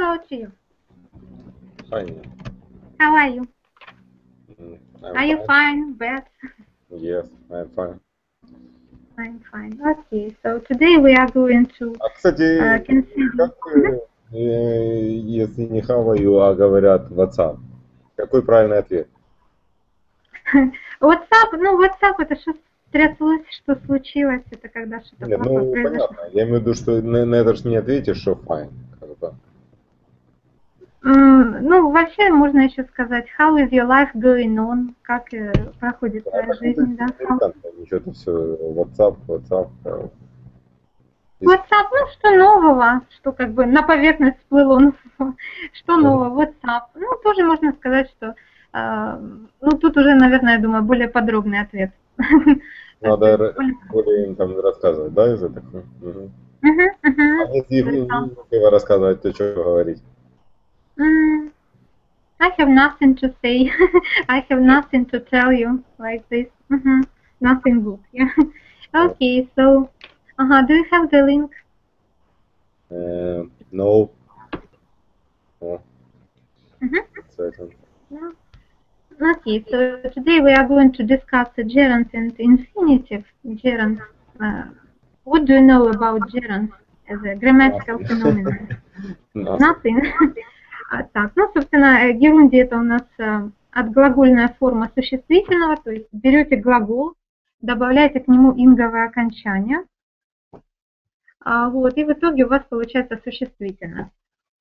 hello to you. Fine. How are you? I'm Are you fine. fine, Beth? Yes, I'm fine. I'm fine. Okay, so today we are going to Кстати, consider. как, если не хаваю, а говорят WhatsApp? Какой правильный ответ? WhatsApp, ну WhatsApp это что стряслось, что случилось, это когда что-то Нет, плохое ну произошло. понятно. Я имею в виду, что на это же не ответишь, что fine. Как бы. Ну, вообще можно еще сказать, how is your life going on, как проходит А твоя так это жизнь, да? американцы, ничего, это все WhatsApp. WhatsApp, ну что нового, что как бы на поверхность всплыло, что нового, WhatsApp. Ну, тоже можно сказать, что, ну, тут уже, наверное, я думаю, более подробный ответ. Надо более им там рассказывать, да, из этого? Угу. А если вы рассказывать, то что говорить? I have nothing to say. I have nothing to tell you like this. Nothing good. Yeah. Okay, so, do you have the link? No. Oh. Second. No. Okay, so today we are going to discuss the gerund and infinitive gerund. What do you know about gerund as a grammatical phenomenon? Nothing. Так, ну, собственно, герунди это у нас отглагольная форма существительного, то есть берете глагол, добавляете к нему инговое окончание, вот, и в итоге у вас получается существительное.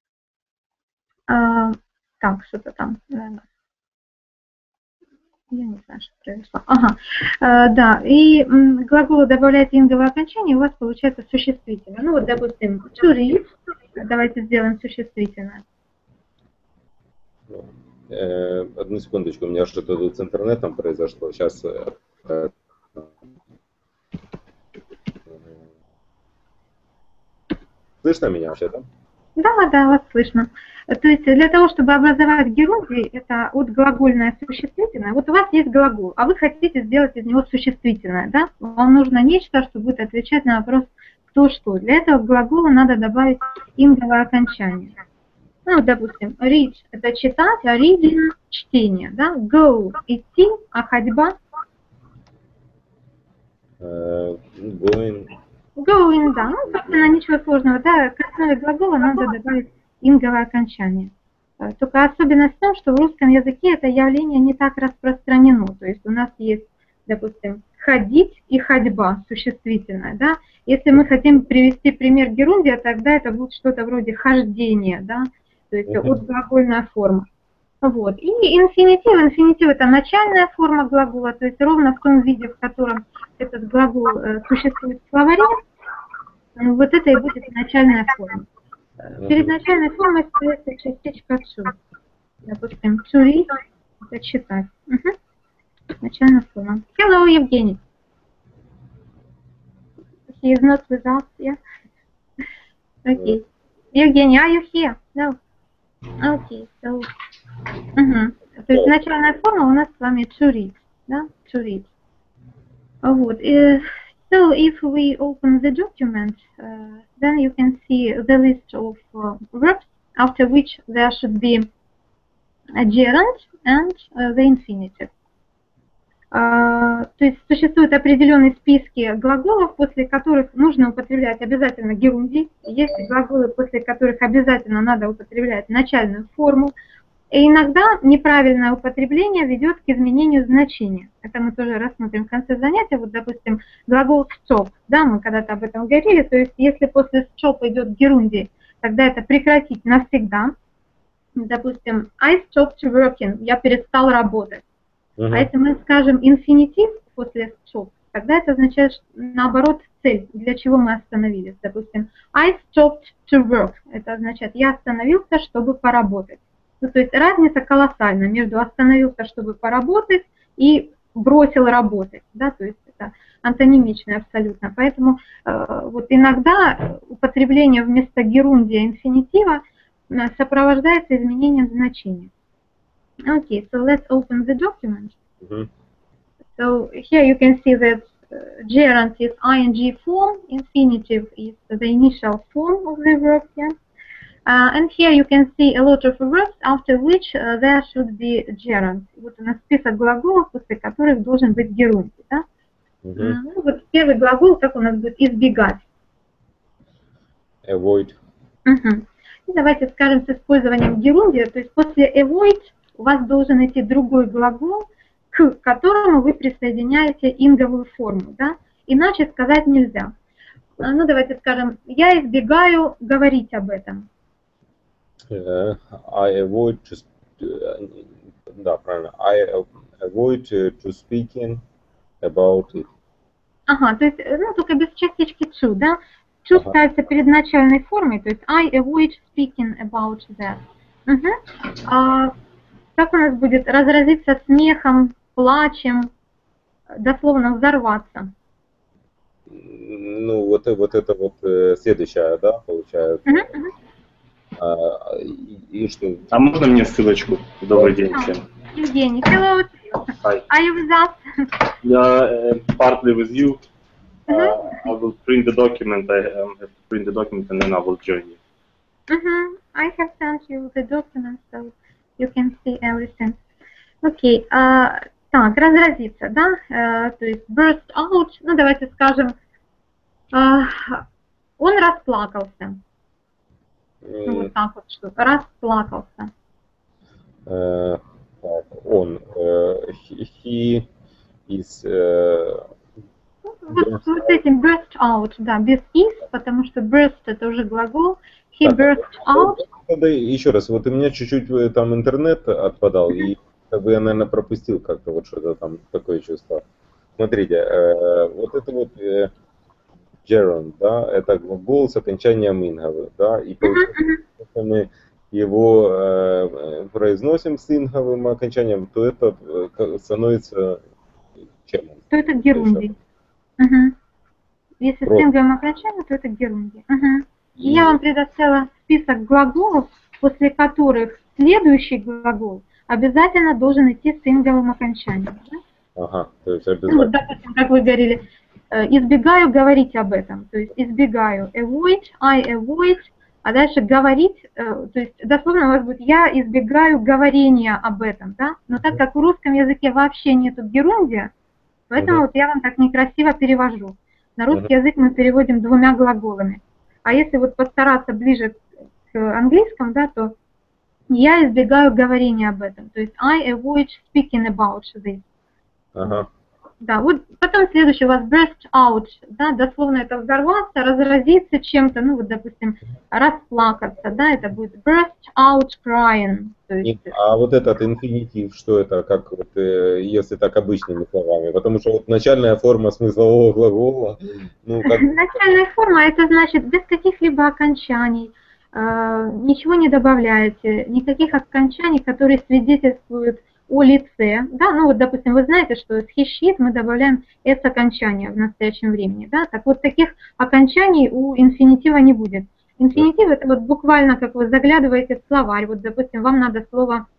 Так, что-то там, наверное. Я не знаю, что произошло. Да, и глаголы добавляете инговое окончание, у вас получается существительное. Ну, вот, допустим, to read, давайте сделаем существительное. Одну секундочку, у меня что-то тут с интернетом произошло. Сейчас. Слышно меня вообще-то? Да, вас слышно. То есть для того, чтобы образовать герундий, это отглагольное существительное. Вот у вас есть глагол, а вы хотите сделать из него существительное, да? Вам нужно нечто, что будет отвечать на вопрос «кто что». Для этого к глаголу надо добавить инговое окончание. Ну, допустим, read – это читать, а reading – чтение, да? Go – идти, а ходьба – going, да. Ну, собственно, ничего сложного, да. К основе глагола надо добавить инговое окончание. Только особенность в том, что в русском языке это явление не так распространено. То есть у нас есть, допустим, ходить и ходьба, существительное, да. Если мы хотим привести пример герундия, тогда это будет что-то вроде хождения, да. То есть отглагольная форма. Вот. И инфинитив это начальная форма глагола, то есть ровно в том виде, в котором этот глагол существует в словаре, вот это и будет начальная форма. Перед начальной формой стоит частичка to. Допустим, to read – это читать. Начальная форма. Hello, Евгений. He is not with us, yeah? Okay. Евгений, are you here? No. Okay, so... То есть начальная форма у нас с вами to read, да? To read. Вот. So if we open the document, then you can see the list of verbs, after which there should be a gerund and the infinitive. То есть существуют определенные списки глаголов, после которых нужно употреблять обязательно герундий. Есть глаголы, после которых обязательно надо употреблять начальную форму. И иногда неправильное употребление ведет к изменению значения. Это мы тоже рассмотрим в конце занятия. Вот, допустим, глагол stop, да, мы когда-то об этом говорили. То есть, если после stop идет герундий, тогда это прекратить навсегда. Допустим, I stopped working, я перестал работать. А если мы скажем инфинитив после stop, тогда это означает, наоборот, цель, для чего мы остановились. Допустим, I stopped to work, это означает, я остановился, чтобы поработать. Ну, то есть разница колоссальна между остановился, чтобы поработать, и бросил работать, да, то есть это антонимично абсолютно. Поэтому вот иногда употребление вместо герундия инфинитива сопровождается изменением значения. Okay, so let's open the document. So here you can see that gerund is ing form, infinitive is the initial form of the verb, yeah? And here you can see a lot of verbs, after which there should be gerund. Вот у нас список глаголов, после которых должен быть герундий. Да? Ну, вот первый глагол, как у нас будет избегать. Avoid. И давайте скажем с использованием герундия, то есть после avoid у вас должен идти другой глагол, к которому вы присоединяете инговую форму, да? Иначе сказать нельзя. Ну, давайте скажем, я избегаю говорить об этом. I avoid to, да, правильно. I avoid to speaking about it. Ага, то есть, ну, только без частички to, да? To ставится перед начальной формой, то есть I avoid speaking about that. Как у нас будет разразиться смехом, плачем, дословно взорваться? Ну, вот это вот следующая, да, получается. И что? А можно мне ссылочку? Добрый день всем. Евгений, hello. Hi. Are you with us? Yeah, partly with you. I will print the document. I have to print the document and then I will join you. I have sent you the document, so you can see everything. Окей. Так, разразиться, да? То есть burst out, ну давайте скажем, он расплакался. Ну, вот так вот что, расплакался. Он, he is... Вот с этим burst out, да, без is, потому что burst это уже глагол. He burst out. Тогда еще раз, вот у меня чуть-чуть там интернет отпадал, и как бы я, наверное, пропустил как-то вот что-то там, такое чувство. Смотрите, вот это вот gerund, да, это глагол с окончанием инговых, да, и получается, если мы его произносим с инговым окончанием, то это становится чем? То это герундий. Если с инговым окончанием, то это герундий. И я вам предоставила список глаголов, после которых следующий глагол обязательно должен идти с инговым окончанием. Да? Ага, то есть обязательно. Ну, вот, допустим, как вы говорили, избегаю говорить об этом. То есть избегаю avoid, I avoid, а дальше говорить, то есть дословно у вас будет я избегаю говорения об этом. Да? Но так как в русском языке вообще нету герундия, поэтому вот я вам так некрасиво перевожу. На русский язык мы переводим двумя глаголами. А если вот постараться ближе к английскому, да, то я избегаю говорения об этом. То есть I avoid speaking about this. Да, вот потом следующий у вас burst out, да, дословно это взорваться, разразиться чем-то, ну вот, допустим, расплакаться, да, это будет burst out crying. То есть... А вот этот инфинитив, что это, как вот, если так обычными словами, потому что вот начальная форма смыслового глагола, ну как... Начальная форма, это значит без каких-либо окончаний, ничего не добавляете, никаких окончаний, которые свидетельствуют о лице, да, ну вот, допустим, вы знаете, что с he, she мы добавляем s окончания в настоящем времени, да, так вот таких окончаний у инфинитива не будет. Инфинитив это вот буквально, как вы заглядываете в словарь, вот, допустим, вам надо слово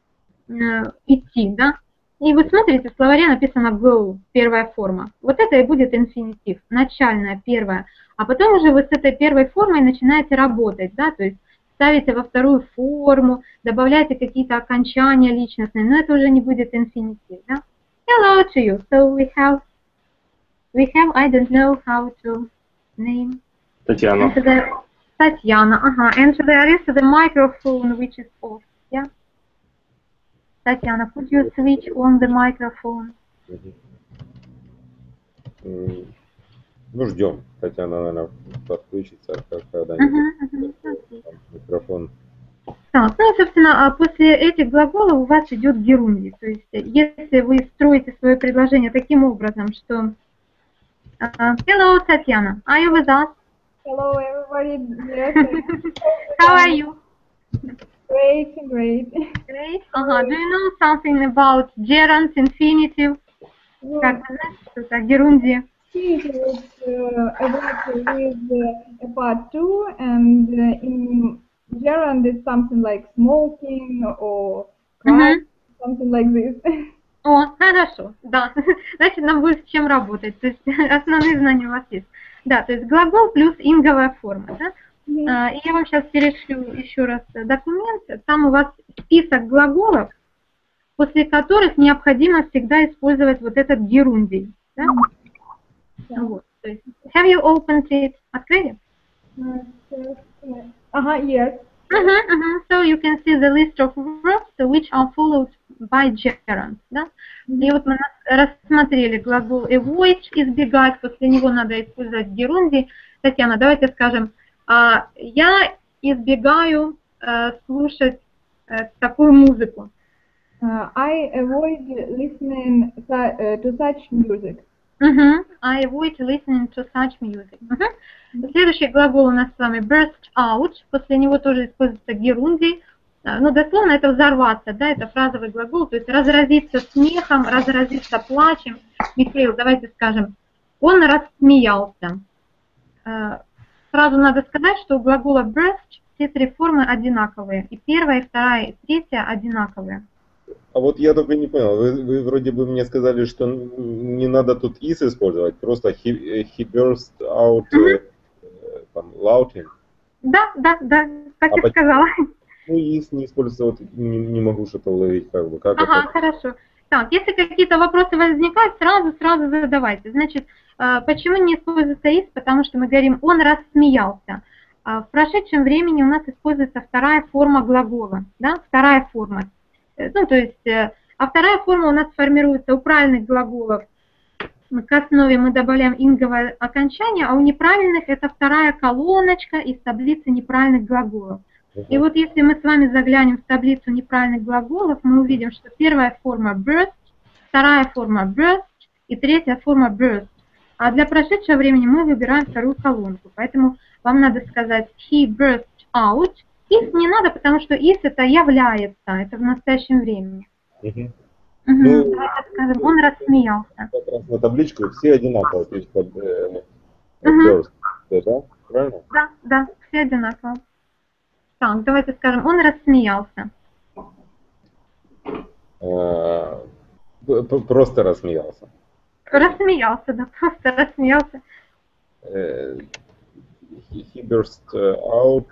идти, да, и вы смотрите, в словаре написано go, первая форма, вот это и будет инфинитив, начальная, первая, а потом уже вы с этой первой формой начинаете работать, да, то есть ставите во вторую форму, добавляете какие-то окончания личностные, но это уже не будет инфинитив, да? Hello to you. So we have, I don't know how to name. Татьяна. Татьяna, and there is the microphone which is off, yeah? Татьяна, could you switch on the microphone? Ну, ждем. Татьяна, наверное, подключится когда-нибудь. Микрофон. Так, ну и, собственно, после этих глаголов у вас идет герундий. То есть, если вы строите свое предложение таким образом, что Hello, Татьяна, are you with us? Hello, everybody. Yes. How are you? Great. Great. Do you know something about gerunds, infinitive? Как вы знаете, что это герундия? She is about with a part 2, and in gerund is something like smoking or crying, something like this. О, хорошо, да. Значит, нам будет с чем работать. То есть основные знания у вас есть. Да, то есть глагол плюс инговая форма. Да? И я вам сейчас перешлю еще раз документ. Там у вас список глаголов, после которых необходимо всегда использовать вот этот герундий. Да? Вот. То есть, have you opened it? Открыли? Yes. So you can see the list of verbs which are followed by gerund. Да? И вот мы рассмотрели глагол avoid, избегать, после него надо использовать герундий. Татьяна, давайте скажем, я избегаю слушать такую музыку. I avoid listening to such music. I avoid listening to such music. Следующий глагол у нас с вами burst out, после него тоже используется герундий. Ну, дословно это взорваться, да, это фразовый глагол, то есть разразиться смехом, разразиться плачем. Михаил, давайте скажем, он рассмеялся. Сразу надо сказать, что у глагола burst все три формы одинаковые. И первая, и вторая, и третья одинаковые. А вот я только не понял, вы вроде бы мне сказали, что не надо тут is использовать, просто he burst out там, laughing. Да, так и сказала. Ну, is не используется, вот не могу что-то уловить, как бы. Как Ага, это? хорошо. Так, если какие-то вопросы возникают, сразу задавайте. Значит, почему не используется is? Потому что мы говорим, он рассмеялся. В прошедшем времени у нас используется вторая форма глагола, да, вторая форма. Ну, то есть, а вторая форма у нас формируется у правильных глаголов. К основе мы добавляем инговое окончание, а у неправильных это вторая колоночка из таблицы неправильных глаголов. И вот если мы с вами заглянем в таблицу неправильных глаголов, мы увидим, что первая форма burst, вторая форма burst и третья форма burst. А для прошедшего времени мы выбираем вторую колонку. Поэтому вам надо сказать he burst out. Is не надо, потому что is это является, это в настоящем времени. Ну, Давайте скажем, он рассмеялся. Как раз на табличку все одинаково, то есть burst, да? Правильно? Да, все одинаково. Так, давайте скажем, он рассмеялся. Просто рассмеялся. Рассмеялся, да, просто рассмеялся. He burst out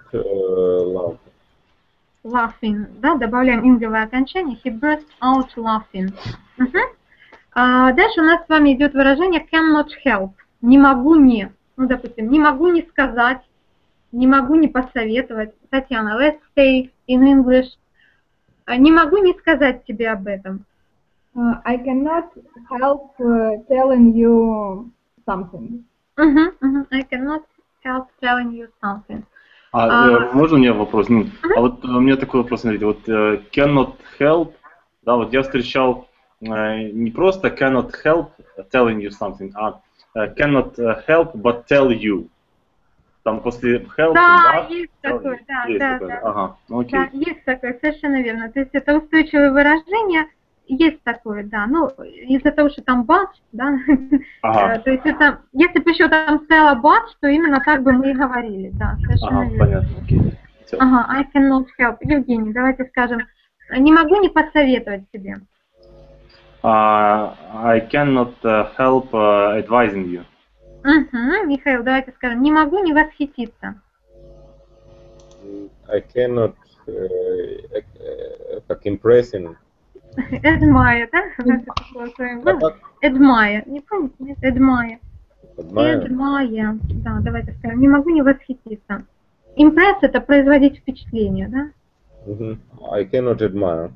Laughing, да, добавляем инговое окончание. He burst out laughing. Дальше у нас с вами идет выражение cannot help. Не могу не. Ну, допустим, не могу не сказать, не могу не посоветовать. Татьяна, let's say in English. Не могу не сказать тебе об этом. I cannot help telling you something. I cannot help telling you something. Можно у меня вопрос? А вот у меня такой вопрос, смотрите, вот cannot help, да, вот я встречал не просто cannot help telling you something, а cannot help but tell you. Там после help, да, есть такое, да. Ага, окей. Да, есть такое, совершенно верно. То есть это устойчивое выражение, есть такое, да. Ну, из-за того, что там but, да, то есть это, если бы еще там стояло but, то именно так бы мы и говорили, да, совершенно верно. Понятно, окей. I cannot help. Евгений, давайте скажем, не могу не посоветовать тебе. I cannot help advising you. Михаил, давайте скажем, не могу не восхититься. I cannot как impressing. Admire, да? Admire. Не помните? Нет, admire. Admire. Да, давайте скажем, не могу не восхититься. Impress это производить впечатление, да? I cannot admire.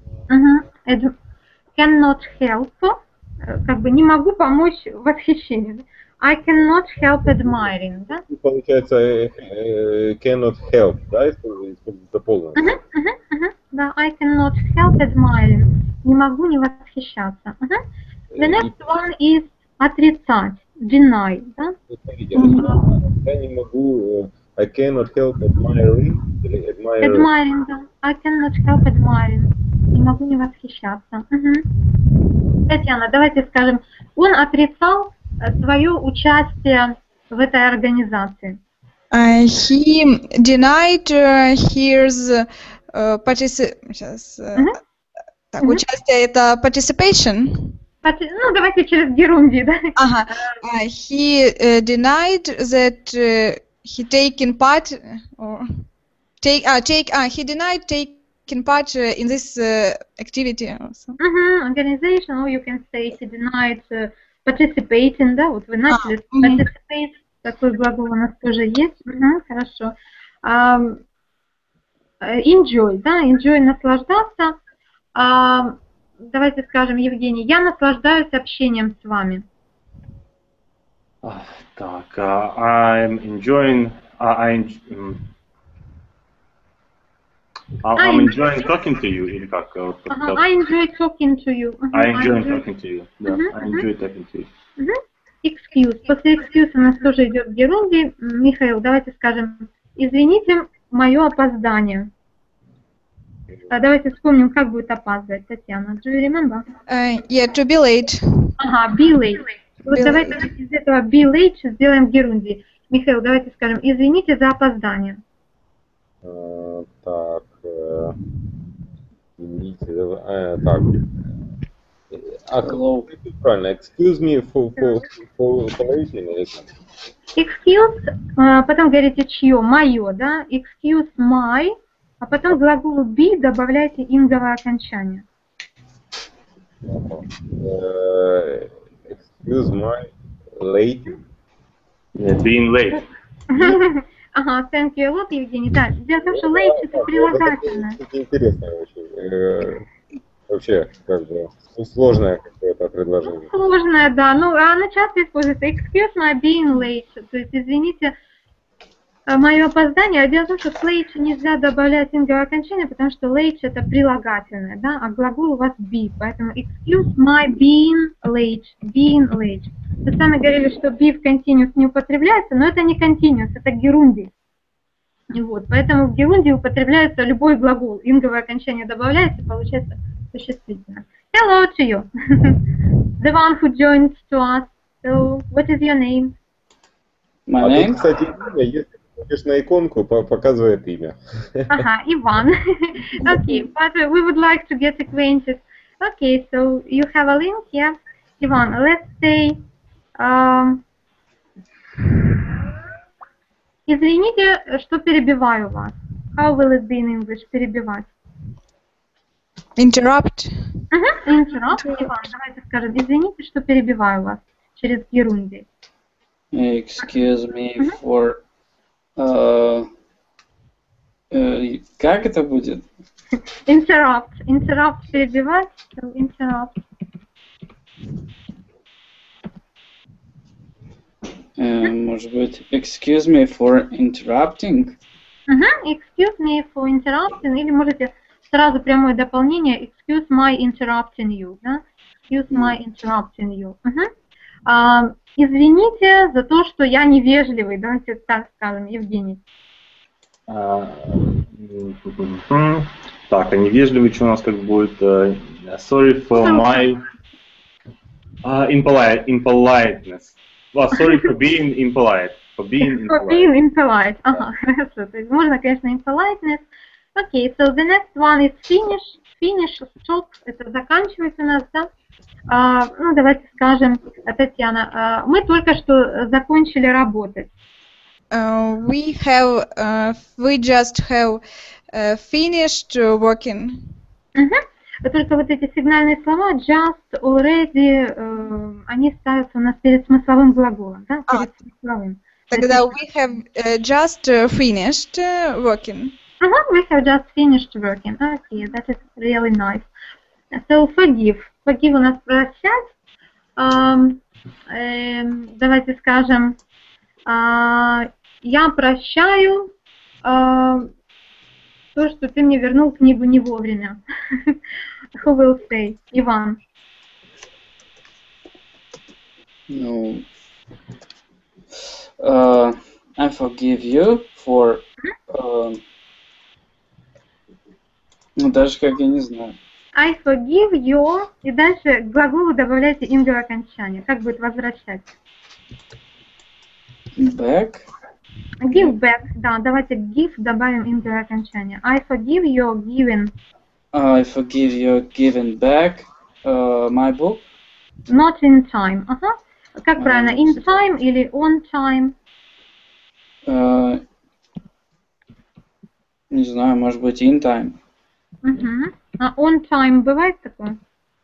Cannot help, как бы не могу помочь восхищению. I cannot help admiring, да? Получается, cannot help, да, используется полностью. Да, I cannot help admiring. Не могу не восхищаться. The next one is отрицать, deny, да? Смотрите, я не могу, I cannot help admiring. Admiring, да. I cannot help admiring. Не могу не восхищаться. Татьяна, давайте скажем, он отрицал свое участие в этой организации. He denied his участие это participation. Ну, давайте через герундий, да? He denied that he taken part or he denied taking part in this activity also. Organization, or you can say he denied participating, да, вот вы начали с participate, такой глагол у нас тоже есть, хорошо. Enjoy, да, enjoy наслаждаться. Давайте скажем, Евгений, я наслаждаюсь общением с вами. Так, I'm enjoying, I'm enjoying talking to you, или как? I enjoy talking to you. I enjoy talking to you, да, I enjoy talking to you. Excuse. После excuse у нас тоже идет герундий. Михаил, давайте скажем, извините мое опоздание. Давайте вспомним, как будет опаздывать, Татьяна. Do you remember? Yeah, to be late. Ага, be late. Вот давайте из этого be late сделаем герундий. Михаил, давайте скажем, извините за опоздание. Так, извините, так. Правильно, excuse me for waiting. Excuse, потом говорите чье, мое, да? Excuse my, а потом глаголу be добавляйте инговое окончание. Excuse my late. Being late. Ага, thank you a lot, Евгений. Да, дело в том, что late это прилагательное. Это интересно очень. Вообще, как бы, сложное какое-то предложение. Сложное, да. Ну, оно часто используется. Excuse my being late. То есть, извините мое опоздание. Дело в том, что к late нельзя добавлять инговое окончание, потому что late это прилагательное, да, а глагол у вас be. Поэтому excuse my being late. Being late. Вы сами говорили, что be в continuous не употребляется, но это не continuous, это герундий. Вот, поэтому в герунде употребляется любой глагол. Инговое окончание добавляется, получается существительное. Hello to you. The one who joins to us. So, what is your name? My name? Тут, кстати, имя, если смотришь на иконку, показывает имя. Ага, Иван. Okay, but we would like to get acquainted. Okay, so you have a link, yeah? Иван, let's say... Извините, что перебиваю вас. How will it be in English? Перебивать. Interrupt. Interrupt. Иван, давайте скажем, извините, что перебиваю вас через герунди. Excuse me for... как это будет? Interrupt. Interrupt перебивать. So interrupt. Может быть, excuse me for interrupting? Excuse me for interrupting. Или можете сразу прямое дополнение. Excuse my interrupting you. Да? Excuse my interrupting you. Извините за то, что я невежливый. Давайте так скажем, Евгений. Так, а невежливый что у нас как будет? Sorry for my impoliteness. Well, sorry for being impolite. For being impolite. Ага, хорошо. То есть можно, конечно, impoliteness. Okay, so the next one is finish. Finish, stop, это заканчивать у нас, да? Ну, давайте скажем, Татьяна, мы только что закончили работать. We just have finished working. Только вот эти сигнальные слова just, already, они ставятся у нас перед смысловым глаголом, да? Перед смысловым. Тогда we have just finished working. We have just finished working. Okay, that is really nice. So forgive. Forgive у нас прощать. Давайте скажем, я прощаю то, что ты мне вернул книгу не вовремя. Who will say? Иван. No. I forgive you for... ну, даже как я не знаю. I forgive you. И дальше к глаголу добавляйте инговое окончание. Как будет возвращать? Back. Give back. Да, давайте give добавим инговое окончание. I forgive you giving. I forgive you giving back my book. Not in time. Ага. Как правильно? In time или on time? Не знаю, может быть, in time. Угу. А on time бывает такое?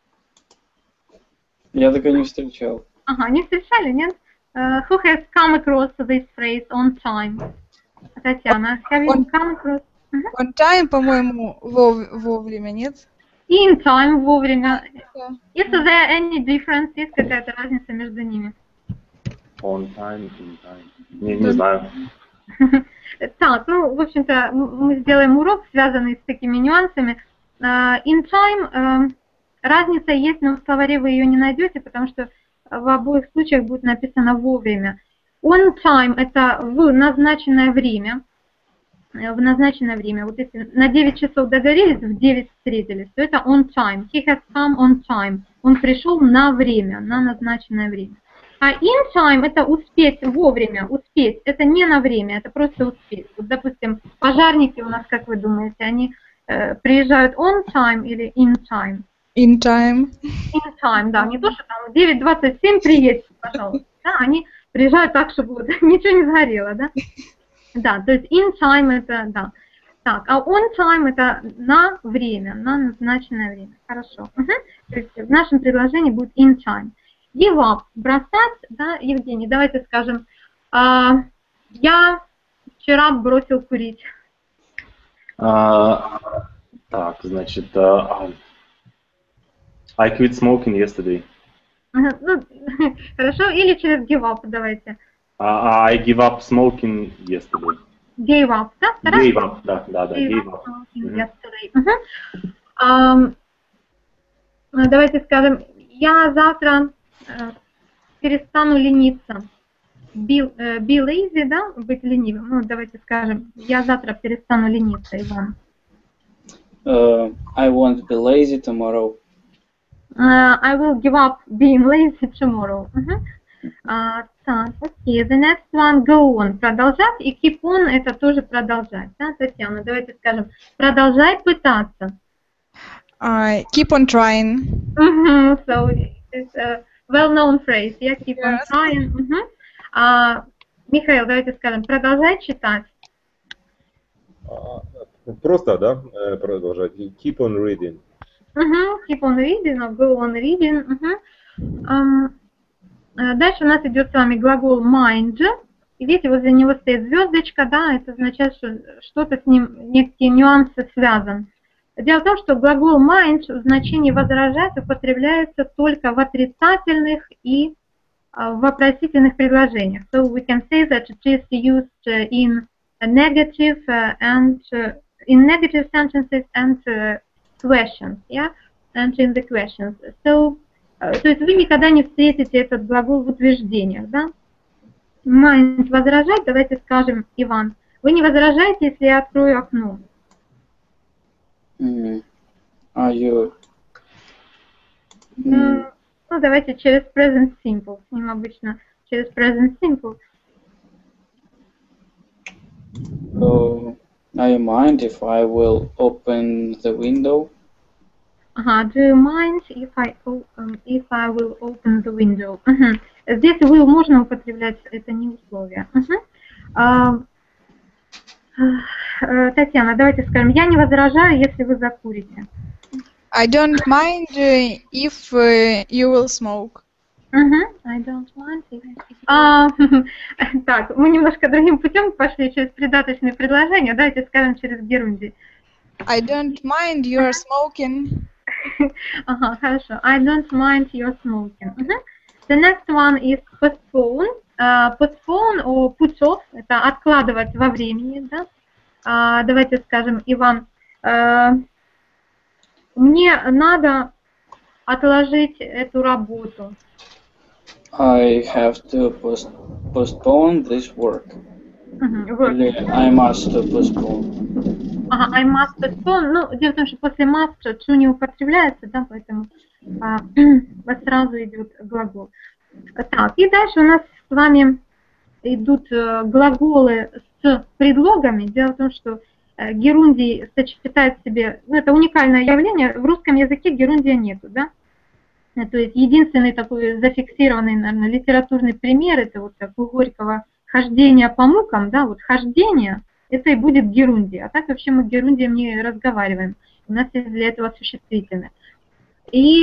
Я такое не встречал. Ага, не встречали, нет? Who has come across this phrase on time? Татьяна, have you come across? On time, по-моему, вовремя, нет? In time, вовремя. Да. Is there any difference? Есть какая-то разница между ними? On time, in time. Не знаю. Так, ну, в общем-то, мы сделаем урок, связанный с такими нюансами. In time разница есть, но в словаре вы ее не найдете, потому что в обоих случаях будет написано вовремя. On time – это в назначенное время. В назначенное время. Вот если на 9 часов договорились, в 9 встретились, то это on time. He has come on time. Он пришел на время, на назначенное время. А in time – это успеть вовремя, успеть. Это не на время, это просто успеть. Вот, допустим, пожарники у нас, как вы думаете, они приезжают on time или in time? In time. In time, да. Не то, что там 9:27 приедьте, пожалуйста. Да, они приезжают так, чтобы вот, ничего не сгорело, да? Да, то есть in time это, да. Так, а on time это на время, на назначенное время. Хорошо. Угу. То есть в нашем предложении будет in time. Give up, бросать, да, Евгений, давайте скажем, я вчера бросил курить. Так, значит, I quit smoking yesterday. Ну, хорошо, или через give up давайте. I give up smoking yesterday. Gave up, да? Gave up, да, gave up. Yesterday. Давайте скажем, я завтра перестану лениться. Be lazy, да, быть ленивым. Ну, давайте скажем, я завтра перестану лениться, Иван. I won't be lazy tomorrow. I will give up being lazy tomorrow. Так, окей. The next one, go on. Продолжать. И keep on это тоже продолжать. Да, Татьяна, давайте скажем, продолжай пытаться. Keep on trying. So it's a well-known phrase. Yeah, keep on trying. Михаил, давайте скажем, продолжай читать. Просто, да, продолжать. Keep on reading. Keep on reading, go on reading. Дальше у нас идет с вами глагол mind. И видите, возле него стоит звездочка, да, это означает, что что-то с ним, некие нюансы связан. Дело в том, что глагол mind в значении возражать употребляется только в отрицательных и в вопросительных предложениях. So we can say that it is used in negative and in negative sentences and questions, yeah, and in the questions. So, то есть вы никогда не встретите этот глагол в утверждениях, да? Mind возражать, давайте скажем, Иван, вы не возражаете, если я открою окно? Are you... Ну, давайте через present simple. С ним обычно через present simple. Are you mind if I will open the window? Ага, do you mind if I will open the window? Здесь will можно употреблять, это не условие. Татьяна, давайте скажем, я не возражаю, если вы закурите. I don't mind if you will smoke. I don't mind if... Так, мы немножко другим путем пошли через придаточные предложения. Давайте скажем через герундий. I don't mind your smoking. Ага, хорошо. I don't mind your smoking. The next one is postpone. Postpone or put off – это откладывать во времени, да? Давайте скажем, Иван, мне надо отложить эту работу. I have to postpone this work. Или I must postpone. Ага, I must postpone. Ну, дело в том, что после must to не употребляется, да, поэтому сразу идет глагол. Так, и дальше у нас с вами идут глаголы с предлогами. Дело в том, что герундий сочетает в себе, ну, это уникальное явление, в русском языке герундия нету, да? То есть единственный такой зафиксированный, наверное, литературный пример, это вот как у Горького хождение по мукам, да, вот хождение, это и будет герундия. А так вообще мы герундием не разговариваем. У нас есть для этого существительное. И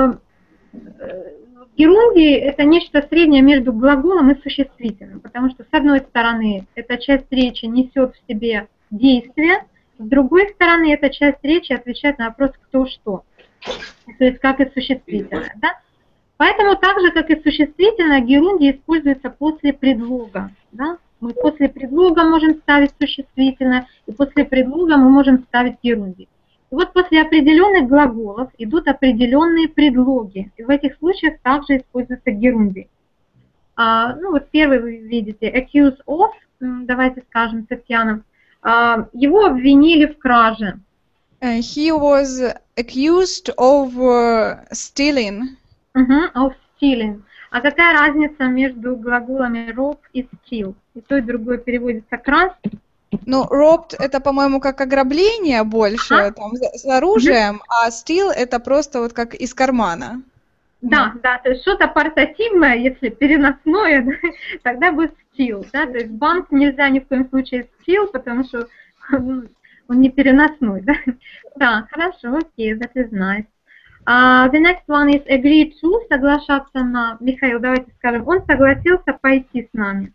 герундий это нечто среднее между глаголом и существительным, потому что с одной стороны эта часть речи несет в себе действие, с другой стороны эта часть речи отвечает на вопрос «кто что», то есть как и существительное. Да? Поэтому так же, как и существительное, герундий используется после предлога. Да? Мы после предлога можем ставить существительное, и после предлога мы можем ставить герундий. И вот после определенных глаголов идут определенные предлоги. И в этих случаях также используется герундий. Ну вот первый вы видите, accuse of, давайте скажем, Татьяна. Его обвинили в краже. He was accused of stealing. Of stealing. А какая разница между глаголами rob и steal? И то, и другое переводится красть. Ну, robbed это, по-моему, как ограбление больше, там, с оружием, а steal это просто вот как из кармана. Да, да, то есть что-то портативное, если переносное, да, тогда будет steal, да, то есть банк нельзя ни в коем случае steal, потому что он не переносной, да. Да, хорошо, окей, that is nice. The next one is agree to, соглашаться на. Михаил, давайте скажем, он согласился пойти с нами.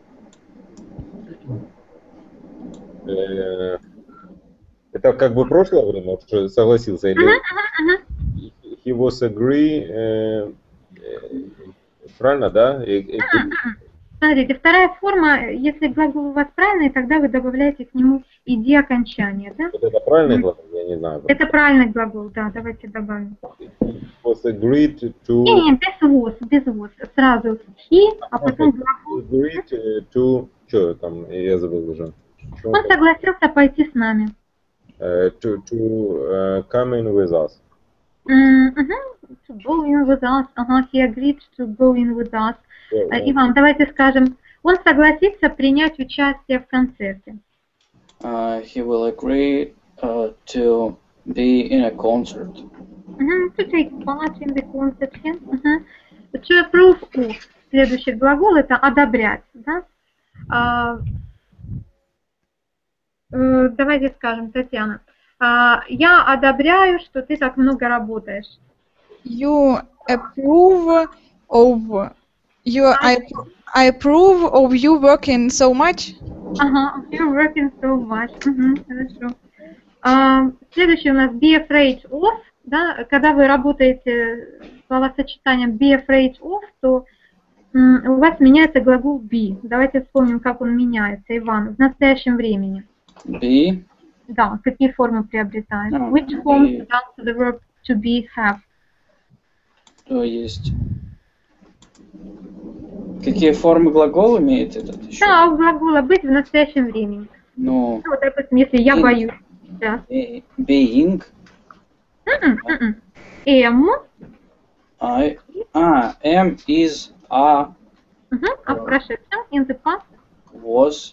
Это как бы прошлое время, что согласился, или he was agree, правильно, да? Смотрите, вторая форма, если глагол у вас правильный, тогда вы добавляете к нему иди окончание, да? Вот это правильный глагол? Я не знаю. Это правильный глагол, да, давайте добавим. He was agreed to... Не, без was, сразу he, а потом глагол. Agreed to... Что там, я забыл уже. Он согласился пойти с нами. To come in with us. To go in with us. He agreed to go in with us. Иван, давайте скажем, он согласится принять участие в концерте. He will agree to be in a concert. To take part in the concert. To approve of. Следующий глагол это одобрять. Да? Давайте скажем, Татьяна, я одобряю, что ты так много работаешь. You approve of I approve of you working so much. You're working so much. Хорошо. Следующий у нас be afraid of. Да, когда вы работаете словосочетанием be afraid of, то у вас меняется глагол be. Давайте вспомним, как он меняется, Иван, в настоящем времени. Be? Да, какие формы приобретает? Which forms does the verb to be have? То есть... Какие формы глагола имеет этот еще? Да, у глагола быть в настоящем времени. Ну... Вот, допустим, если я боюсь. Да. Being? Am is a... А в прошедшем, in the past? Was...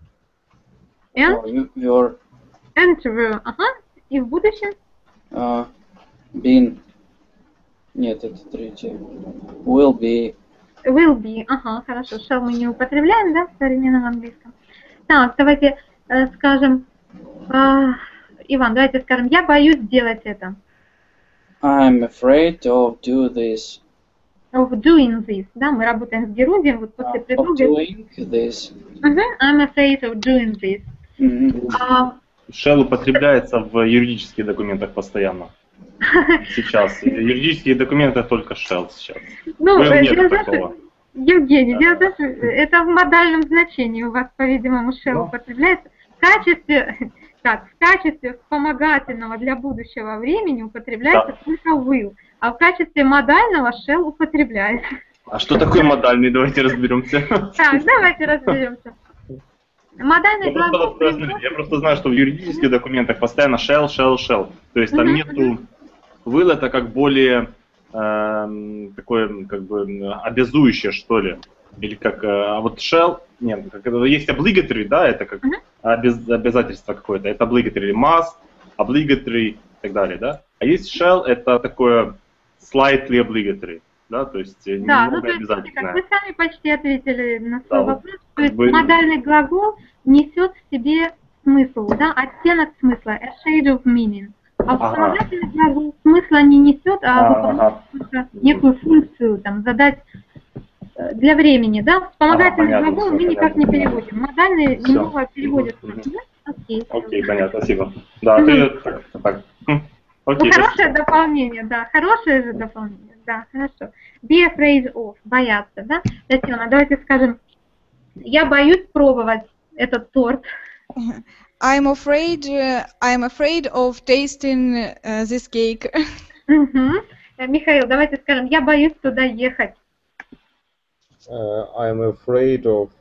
And? Were... And were. И в будущем? Been... Нет, это третье. Will be... Will be. Хорошо. Shall мы не употребляем, да, в современном английском. Так, давайте скажем... Иван, давайте скажем, я боюсь делать это. I'm afraid of do this. Of doing this. Да, мы работаем с герундием, вот после предлога. Of doing this. I'm afraid of doing this. Shall употребляется в юридических документах постоянно. Сейчас. В юридических документах только shall сейчас. Ну, нет такого. Евгений, дело в том, что это в модальном значении у вас, по-видимому, shall употребляется. В качестве вспомогательного для будущего времени употребляется только will, а в качестве модального shall употребляется. А что такое модальный? Давайте разберемся. Так, давайте разберемся. Модальный глагол... Я просто знаю, что в юридических документах постоянно shall. То есть там нету... Will это как более такое, как бы, обязующее, что ли. Или как... А вот shall... Нет, есть obligatory, да, это как обязательство какое-то. Это obligatory, must, obligatory и так далее, да. А есть shall, это такое slightly obligatory. да, то есть Да, ну немного то есть, как обязательное. вы сами почти ответили на свой Да, вот вопрос, то как есть бы- модальный глагол несет в себе смысл, да, оттенок смысла, a shade of meaning. А вспомогательный глагол смысла не несет, а выполняет только некую функцию, там, задать для времени, да, вспомогательный понятно, глагол всё, мы никак понятно. не переводим. Модальный Всё. немного переводится. Мгм. Окей. Окей, понятно, спасибо. Да, Мгм. ты так. Ну, Окей, хорошее спасибо. дополнение, да, хорошее же дополнение, да, хорошо. Be afraid of, бояться, да. Татьяна, давайте скажем, я боюсь пробовать этот торт. I'm afraid of tasting this cake. Мгм. Михаил, давайте скажем, я боюсь туда ехать. I'm afraid of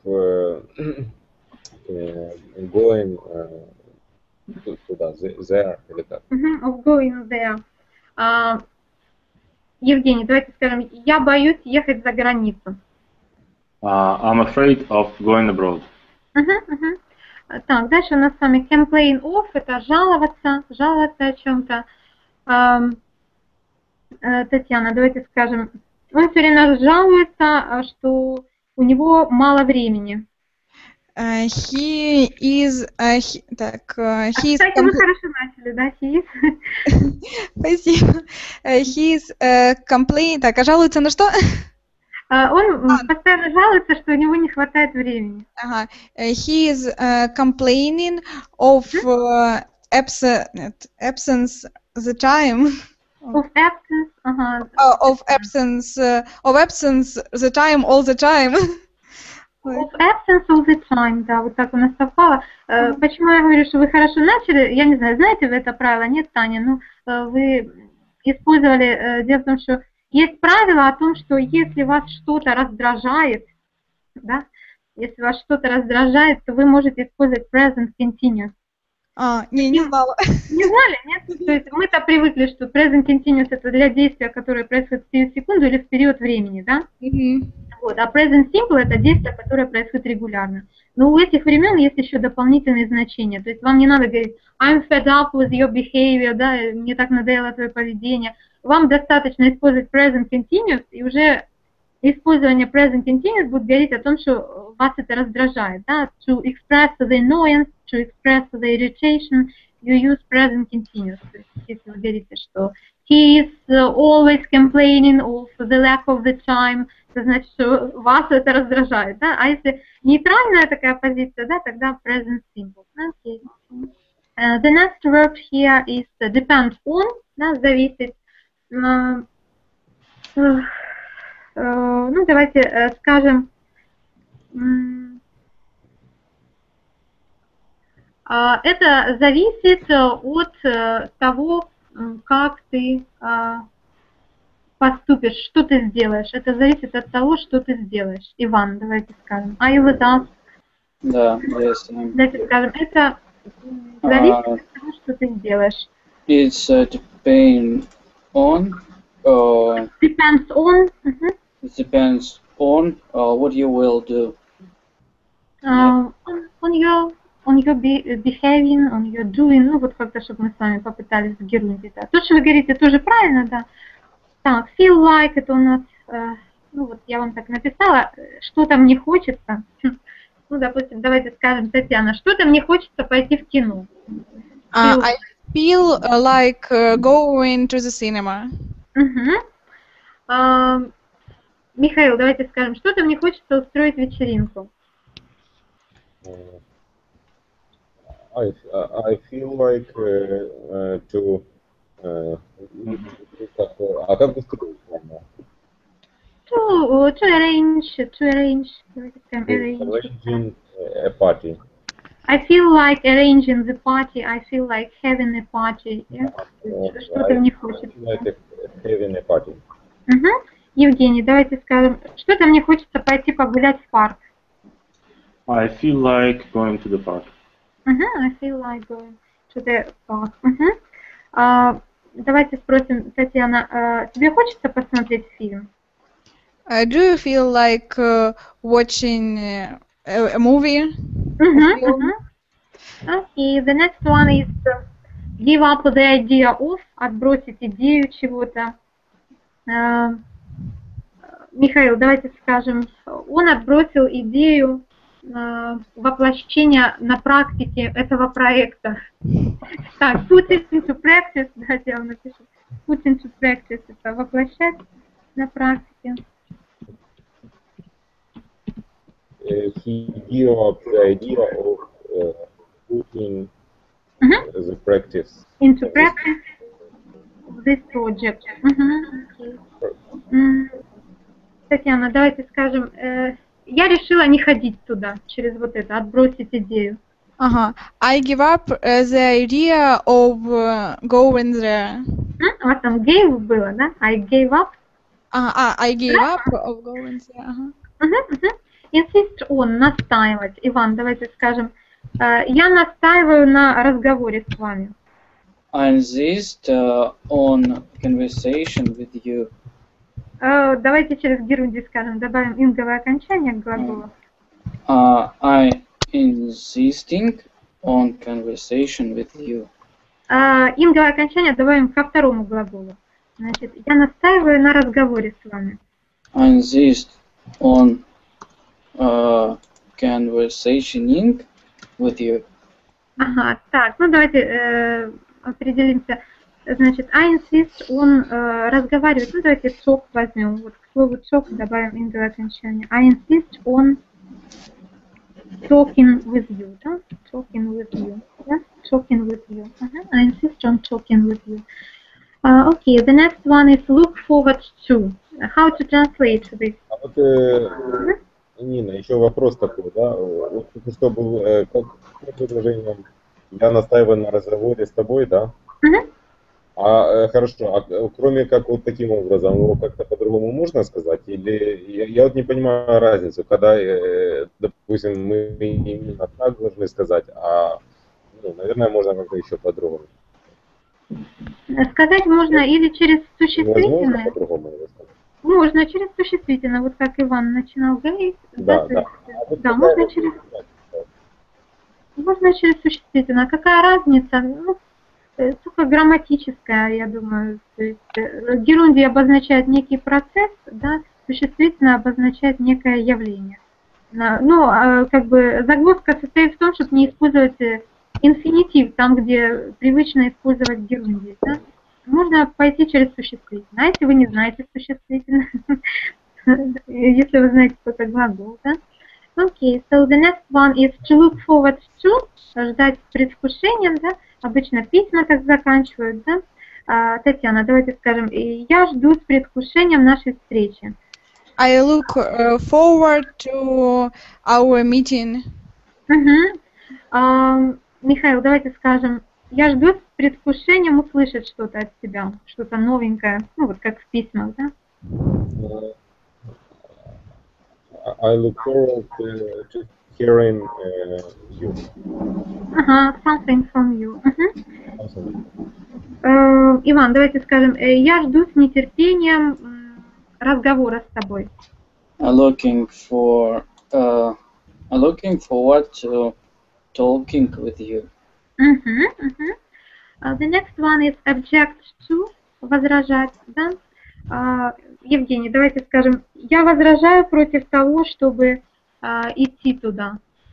going туда, there, или как? Мгм, of going there. Евгений, давайте скажем, я боюсь ехать за границу. I'm afraid of going abroad. Мгм, мгм. Так, дальше у нас с вами complain of, это жаловаться о чем-то. Татьяна, давайте скажем, он все время жалуется, что у него мало времени. He is Кстати, вы хорошо начали, да, he is? Спасибо. He is complain. Так, а жалуется на что? Он постоянно жалуется, что у него не хватает времени. Ага. He is complaining of absence the time. Of absence, ага. Of absence the time all the time. Of absence all the time, да, вот так у нас совпало. Почему я говорю, что вы хорошо начали? Я не знаю, знаете вы это правило? Нет, Таня, ну, вы использовали, дело в том, что есть правило о том, что если вас что-то раздражает, да, если вас что-то раздражает, то вы можете использовать present continuous. Не знала. Не знали, нет? То есть мы-то привыкли, что present continuous это для действия, которое происходит в период секунды или в период времени, да? Вот, а present simple это действие, которое происходит регулярно. Но у этих времен есть еще дополнительные значения. То есть вам не надо говорить I'm fed up with your behavior, да, мне так надоело твое поведение. Вам достаточно использовать present continuous, и уже использование present continuous будет говорить о том, что вас это раздражает. Да? To express the annoyance, to express the irritation, you use present continuous. То есть, если вы говорите, что he is always complaining of the lack of the time, это значит, что вас это раздражает. Да? А если нейтральная такая позиция, да, тогда present simple. Okay. The next verb here is depend on, да, зависит. Ну, давайте скажем, это зависит от того, как ты поступишь, что ты сделаешь. Это зависит от того, что ты сделаешь. Иван, давайте скажем. I with us. Да, yes. Давайте скажем, это зависит от того, что ты сделаешь. It's depend on. Depends on. It depends on what you will do. On your behaving, on your doing, ну вот как-то, чтобы мы с вами попытались в герундить. Да. То, что вы говорите, тоже правильно, да. Так, feel like, это у нас, ну вот я вам так написала, что-то мне хочется. Ну, допустим, давайте скажем, Татьяна, что-то мне хочется пойти в кино. I feel like going to the cinema. Михаил, давайте скажем, что-то мне хочется устроить вечеринку. I feel like to... как устроить? To arrange. Arranging a party. I feel like arranging the party. I feel like having a party. Yeah? Что-то мне хочется. Like having a party. Евгений, давайте скажем, что-то мне хочется пойти погулять в парк. I feel like going to the park. I feel like going to the park. Давайте спросим, Татьяна, тебе хочется посмотреть фильм? Do you feel like watching a movie? Okay, the next one is give up the idea of, отбросить идею чего-то. Михаил, давайте скажем, он отбросил идею воплощения на практике этого проекта. Так, put into practice, давайте я вам напишу. Put into practice, это воплощать на практике. He gave up the idea of putting the practice Into practice this project. Okay. Татьяна, давайте скажем, я решила не ходить туда, через вот это, отбросить идею. Ага. I give up the idea of going there. У вас там gave было, да? I gave up. I gave up of going there. Ага. Insist on, настаивать. Иван, давайте скажем, я настаиваю на разговоре с вами. I insist on conversation with you. Давайте через герунди скажем, добавим инговое окончание к глаголу. I insisting on conversation with you. Инговое окончание добавим ко второму глаголу. Значит, я настаиваю на разговоре с вами. I insist on conversationing with you. Ага, так, ну давайте определимся. Значит, I insist on разговаривать. Ну давайте talk возьмем. Вот к слову talk добавим инговое окончание. I insist on talking with you. Да? Talking with you. Yeah? Talking with you. I insist on talking with you. Okay, the next one is look forward to. How to translate this? А вот, Нина, еще вопрос такой, да? Вот только что был, как предложение, я настаиваю на разговоре с тобой, да? Хорошо, кроме как вот таким образом, его как-то по-другому можно сказать? Или я вот не понимаю разницу, когда, допустим, мы именно так должны сказать, наверное, можно как-то еще по-другому. Сказать можно или через существительное. Невозможно по-другому его сказать. Можно через существительное, вот как Иван начинал говорить. Да. Можно через существительное. Какая разница? Ну, только грамматическая, я думаю. То есть герундий обозначает некий процесс, да, существительное обозначает некое явление. Ну, как бы загвоздка состоит в том, чтобы не использовать инфинитив, там, где привычно использовать герундий. Да? Можно пойти через существительное. А если вы не знаете существительное, если вы знаете только глагол, да? Okay, so the next one is to look forward to, ждать с предвкушением, да? Обычно письма так заканчивают, да? Татьяна, давайте скажем, я жду с предвкушением нашей встречи. I look forward to our meeting. Михаил, давайте скажем, я жду с предвкушением услышать что-то от тебя, что-то новенькое, ну вот как в письмах, да? I look forward to hearing you. Something from you. Иван, давайте скажем, я жду с нетерпением разговора с тобой. I'm looking forward to talking with you. The next one is object to, возражать, да? Евгений, давайте скажем, я возражаю против того, чтобы идти туда.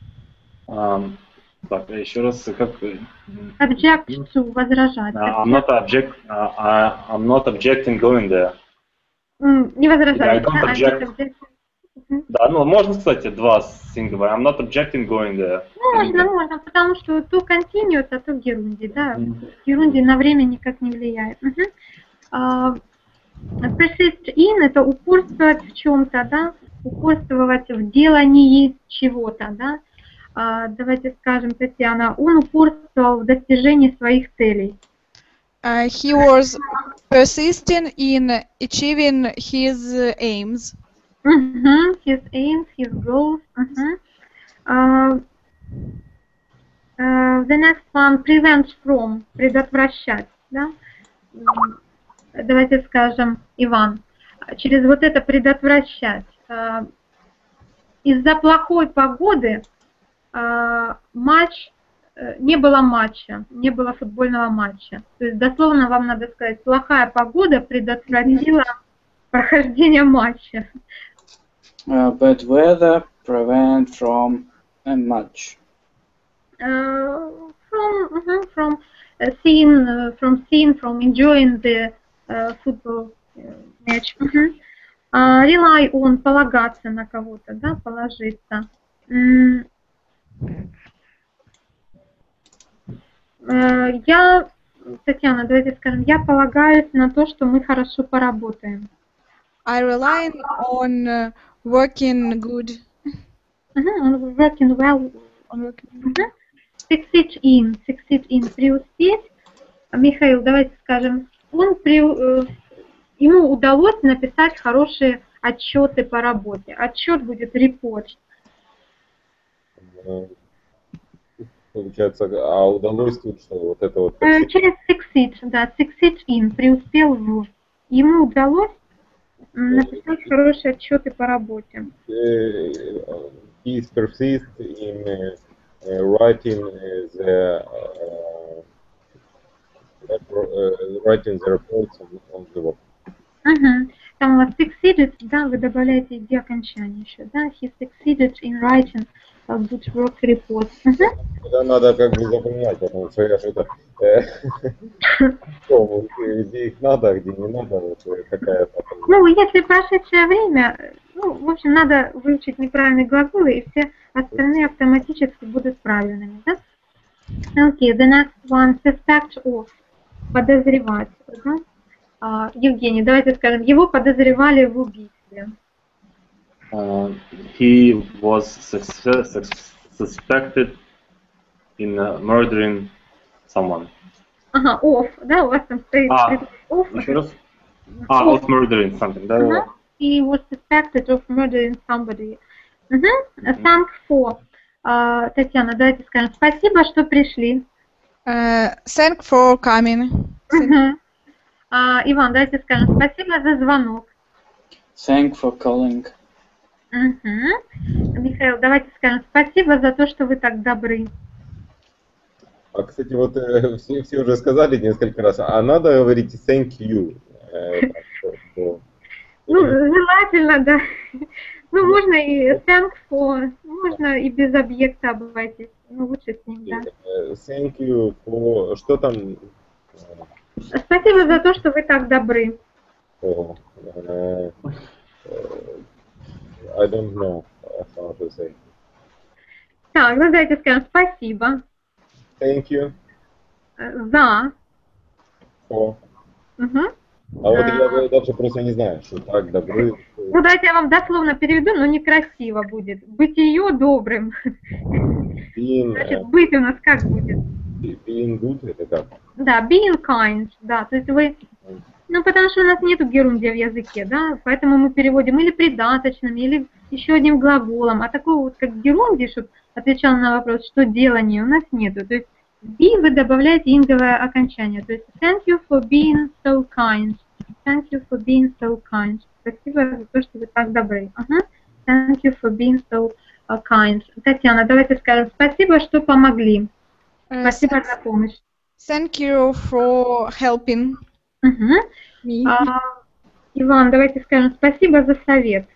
Так, еще раз, как... Object to, возражать. I'm not objecting going there. Не возражать. I don't object. Да, ну можно, кстати, два синговые. I'm not objecting going there. Можно, потому что то continuous, а то герунди, да. Герунди на время никак не влияет. Persist in — это упорствовать в чем-то, да, упорствовать в делании чего-то, да. Давайте скажем, Татьяна, он упорствовал в достижении своих целей. He was persisting in achieving his aims. His aims, his goals. The next one, prevent from, предотвращать, да. Давайте скажем, Иван, через вот это предотвращать. Из-за плохой погоды не было матча, не было футбольного матча. То есть дословно вам надо сказать, плохая погода предотвратила прохождения матча. Bad weather prevent from a match. From seeing, from enjoying the football match. Rely on, полагаться на кого-то, да, положиться. Я, Татьяна, давайте скажем, я полагаюсь на то, что мы хорошо поработаем. I rely on working good. On working well. On working. Succeed in, преуспеть. Михаил, давайте скажем, ему удалось написать хорошие отчеты по работе. Отчет будет report. Получается, а удалось тут что? Вот это вот... Через succeed, да, succeed in, преуспел в. Ему удалось написать хорошие отчеты по работе. He persists in writing the reports on the work. Там у вас succeeded, да, вы добавляете где окончание еще, да, he succeeded in writing a good work report. Это надо как бы запоминать, потому что я что-то где их надо, где не надо, вот какая-то... Ну, если прошедшее время, ну, в общем, надо выучить неправильные глаголы, и все остальные автоматически будут правильными, да? Okay, the next one, suspect of, подозревать, да? Евгений, давайте скажем, его подозревали в убийстве. He was suspected in murdering someone. Ага, of, да, у вас там стоит of. Еще раз? Of murdering something, да? He was suspected of murdering somebody. Thank for. Татьяна, давайте скажем, спасибо, что пришли. Thank for coming. Иван, давайте скажем, спасибо за звонок. Thank for calling. Михаил, давайте скажем, спасибо за то, что вы так добры. А, кстати, вот все уже сказали несколько раз, а надо говорить thank you. Ну, желательно, да. Ну, можно и thank for, можно и без объекта обойтись. Ну, лучше с ним, да. Thank you for... Что там? Спасибо за то, что вы так добры. I don't know how to say. Так, ну давайте скажем спасибо. Thank you. За. For. А вот я даже просто не знаю, что так добры. Ну давайте я вам дословно переведу, но некрасиво будет. Бытие добрым. Значит, быть у нас как будет? Being good, это как? Да, being kind, да, то есть вы... Ну, потому что у нас нету герундия в языке, да, поэтому мы переводим или придаточным, или еще одним глаголом, а такого вот как герундия, чтобы отвечал на вопрос, что делание, у нас нету. То есть be вы добавляете инговое окончание, то есть thank you for being so kind, thank you for being so kind, спасибо за то, что вы так добры. Thank you for being so kind. Татьяна, давайте скажем спасибо, что помогли. Спасибо за помощь. Thank you for helping me. Иван, давайте скажем спасибо за совет.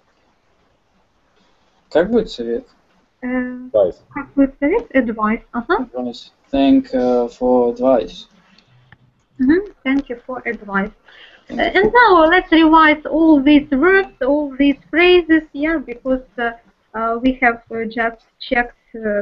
Как будет совет? Как будет совет? Advice. Advice. Thank for advice. Thank you for advice. And now let's revise all these verbs, all these phrases, yeah, because we have just checked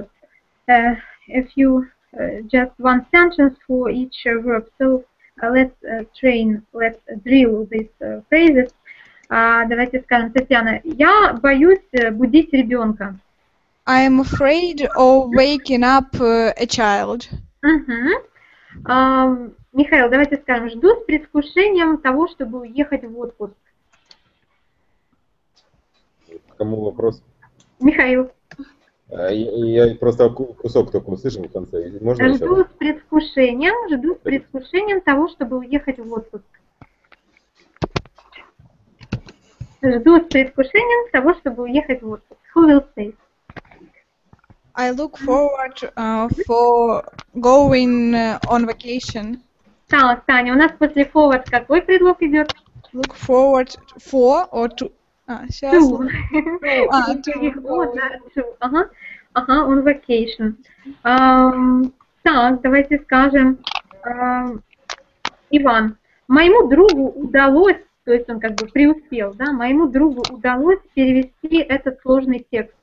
a few, just one sentence for each verb. So let's drill these phrases. Давайте скажем, Татьяна, я боюсь будить ребенка. I am afraid of waking up a child. Михаил, давайте скажем, жду с предвкушением того, чтобы уехать в отпуск. Кому вопрос? Михаил. Я просто кусок только услышал в конце. Можно еще? Жду с предвкушением того, чтобы уехать в отпуск. Жду с предвкушением того, чтобы уехать в отпуск. Who will say? I look forward for going on vacation. Так, Таня, у нас после forward какой предлог идет? look forward for or to. Сейчас. To. To. To. Ага. Ага, on vacation. Так, давайте скажем, Иван, моему другу удалось, то есть он как бы преуспел, да, моему другу удалось перевести этот сложный текст.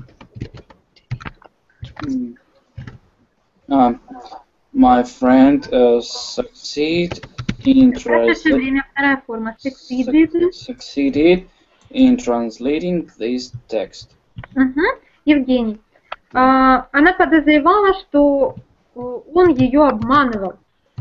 My friend succeeded in Прошедшее время, вторая форма. Succeeded. succeeded in translating this text. Евгений. Она подозревала, что он ее обманывал.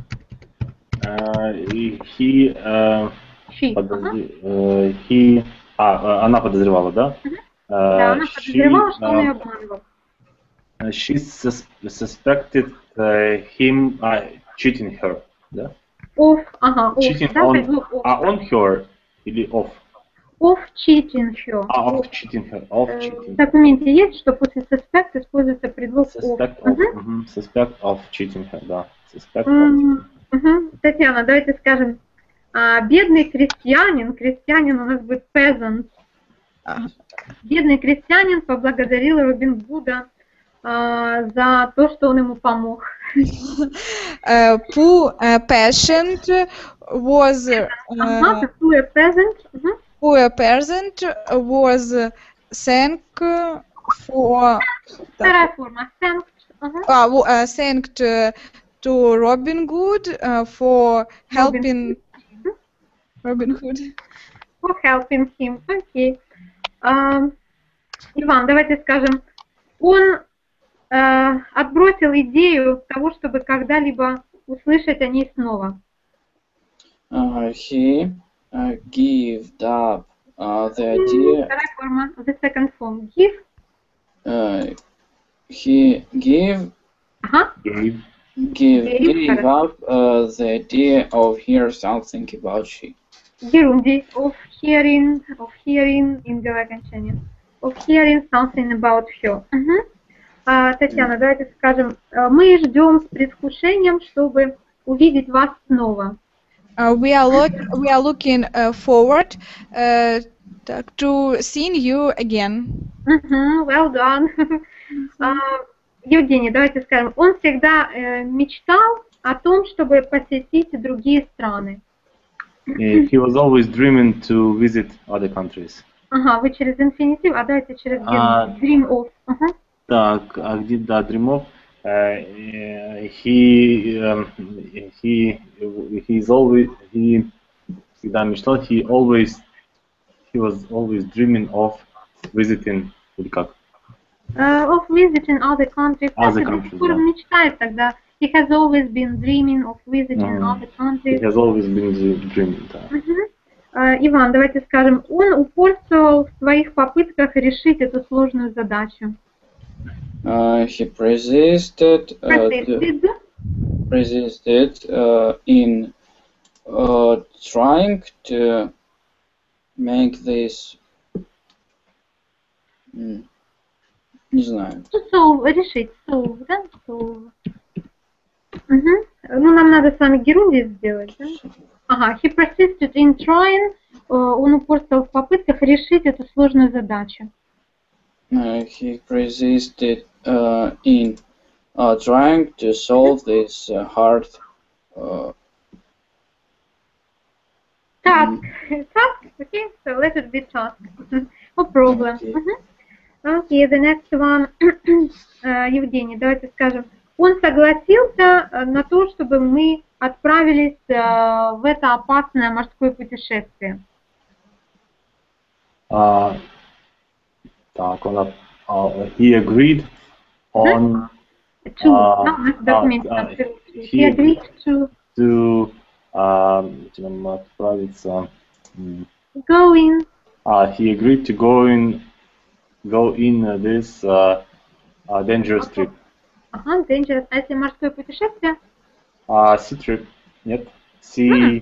Она подозревала, да? Да, она подозревала, что он ее обманывал. She suspected him cheating her, да? Of, ага, of, Cheating да, on, предлог of. on her или off? Of cheating her. Of cheating her, of cheating. В документе есть, что после suspect используется предлог Suspect of. of, suspect of cheating her, да. Suspect of cheating. Татьяна, давайте скажем, бедный крестьянин, крестьянин у нас будет peasant. Бедный крестьянин поблагодарил Робин Гуда за то, что он ему помог. Poor peasant was poor peasant was thanked for Вторая форма. thanked to Robin Hood for helping Robin Hood. For helping him. Окей. Иван, давайте скажем, он отбросил идею того, чтобы когда-либо услышать о ней снова. He gave up the idea. Вторая форма, the second form. Give. He gave up the idea of hear something about she. Герунди. Of hearing, инговое окончание. Of hearing something about her. Татьяна, давайте скажем, мы ждем с предвкушением, чтобы увидеть вас снова. We are looking forward to seeing you again. Well done. Евгений, давайте скажем, он всегда мечтал о том, чтобы посетить другие страны. He was always dreaming to visit other countries. Ага, вы через инфинитив, а давайте через dream of. Так, а где, да, dream of? He всегда мечтал, he was always dreaming of visiting, или как? Of visiting other countries. Other countries, да. Мечтает тогда. He has always been dreaming of visiting other countries. He has always been dreaming, да. Иван, давайте скажем, он упорствовал в своих попытках решить эту сложную задачу. He persisted in trying to make this. Не знаю. Решить, solve, да? Solve. Ну, нам надо с вами герундий сделать, да? Ага, he persisted in trying, он упорствовал в попытках решить эту сложную задачу. He persisted in trying to solve this hard task. Task, okay, so let it be task. No problem. Okay, the next one. Евгений, давайте скажем, он согласился на то, чтобы мы отправились в это опасное морское путешествие. Так, he agreed on he agreed to отправиться. Go in. He agreed to go in this dangerous trip. Ага, dangerous. А если морское путешествие? Sea trip. Нет. Sea.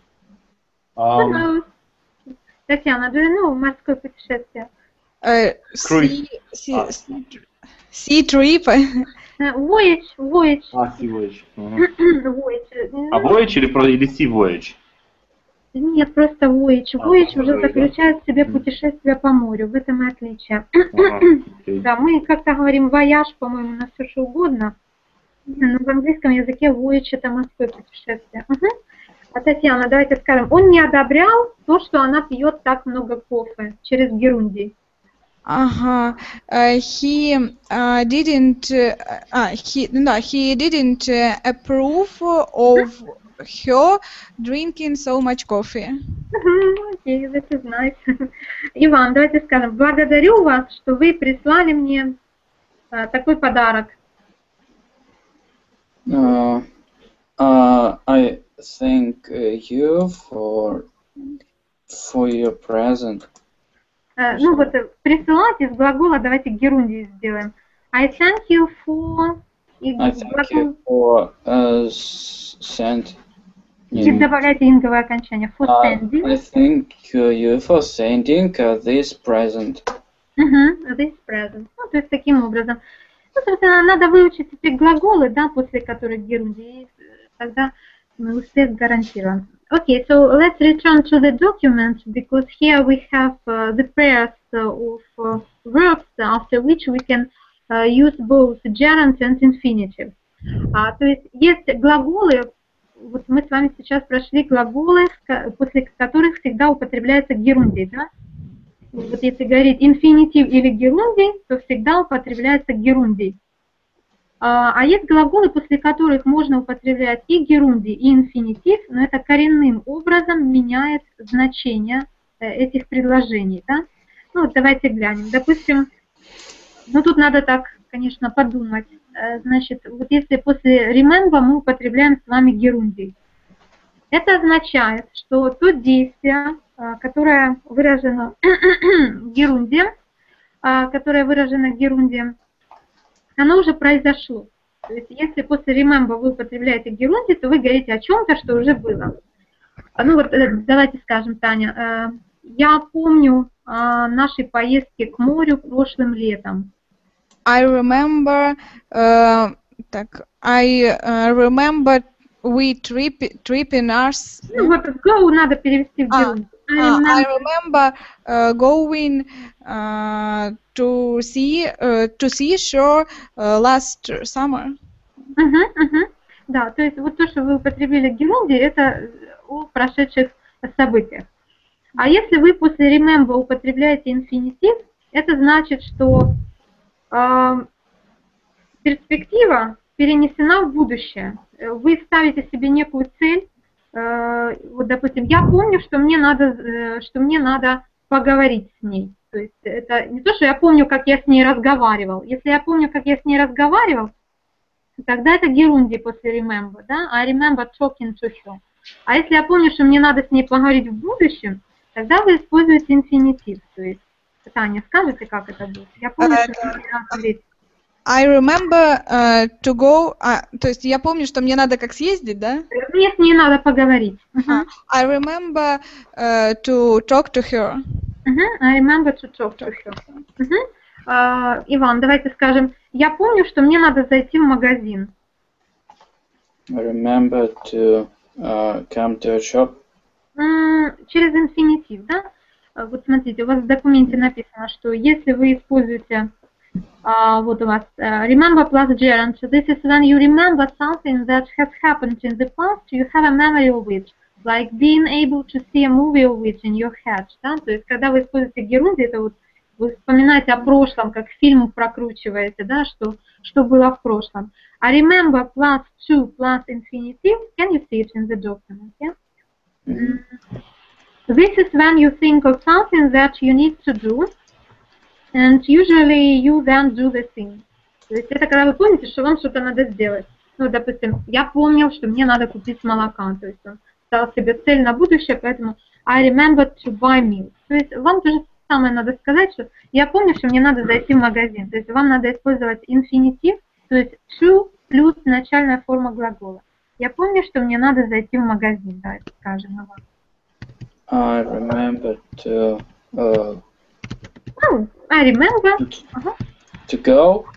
Татьяна, do you know морское путешествие? Cruise. Sea trip. Voyage. Sea voyage. Voyage. Voyage или sea voyage? Нет, просто voyage. Voyage уже voyage, да? заключает в себе путешествие по морю. В этом и отличие. Ага, окей. Да, мы как-то говорим voyage, по-моему, на все что угодно. Но в английском языке voyage это морское путешествие. Мгм. А Татьяна, давайте скажем, он не одобрял то, что она пьет так много кофе через герундий. Ага. He didn't he didn't approve of her drinking so much coffee. Окей, this is nice. Иван, давайте скажем, благодарю вас, что вы прислали мне такой подарок. I thank you for your present. Ну вот присылать из глагола, давайте герундий сделаем. I thank you for... И I thank you for sending. И добавляйте инговое окончание. For sending. I thank you for sending this present. This present. Ну, то есть таким образом. Ну, собственно, надо выучить эти глаголы, да, после которых герундий, и тогда мы успех гарантирован. Okay, so let's return to the document, because here we have the pairs of verbs after which we can use both gerund and infinitive. То есть глаголы, вот мы с вами сейчас прошли глаголы, после которых всегда употребляется герундий, да? Вот если говорить инфинитив или герундий, то всегда употребляется герундий. А есть глаголы, после которых можно употреблять и герундий, и инфинитив, но это коренным образом меняет значение этих предложений. Да? Ну вот давайте глянем. Допустим, ну тут надо так, конечно, подумать. Значит, вот если после remember мы употребляем с вами герундий, это означает, что то действие, которое выражено герундием, оно уже произошло. То есть, если после remember вы употребляете герундий, то вы говорите о чем-то, что уже было. Ну вот, давайте скажем, Таня, я помню наши поездки к морю прошлым летом. I remember we tripping us. Ну вот, go надо перевести в герундий. I remember going to seashore last summer. Да, то есть вот то, что вы употребили герундий, это о прошедших событиях. А если вы после remember употребляете инфинитив, это значит, что перспектива перенесена в будущее. Вы ставите себе некую цель. Вот, допустим, я помню, что мне надо поговорить с ней. То есть это не то, что я помню, как я с ней разговаривал. Если я помню, как я с ней разговаривал, тогда это герундий после remember, да? I remember talking to her. А если я помню, что мне надо с ней поговорить в будущем, тогда вы используете инфинитив. То есть, Таня, скажете, как это будет? Я помню, что мне надо говорить. I remember to go, то есть я помню, что мне надо как съездить, да? Мне с ней надо поговорить. I remember to talk to her. I remember to talk to her. Иван, давайте скажем, я помню, что мне надо зайти в магазин. I remember to come to a shop. Через инфинитив, да? Вот смотрите, у вас в документе написано, что если вы используете вот у вас remember plus gerund, so this is when you remember something that has happened in the past, you have a memory of it, like being able to see a movie of it in your head, да? То есть, когда вы используете герундий, это вот вы вспоминаете о прошлом, как фильм прокручиваете, да, что было в прошлом. А remember plus to plus infinitive, can you see it in the document, yeah? This is when you think of something that you need to do, and usually you then do the thing. То есть это когда вы помните, что вам что-то надо сделать. Ну, допустим, я помнил, что мне надо купить молока. То есть он ставил себе цель на будущее, поэтому I remember to buy milk. То есть вам то же самое надо сказать, что я помню, что мне надо зайти в магазин. То есть вам надо использовать инфинитив, то есть to плюс начальная форма глагола. Я помню, что мне надо зайти в магазин. Давайте скажем на вас. I remember to I remember to go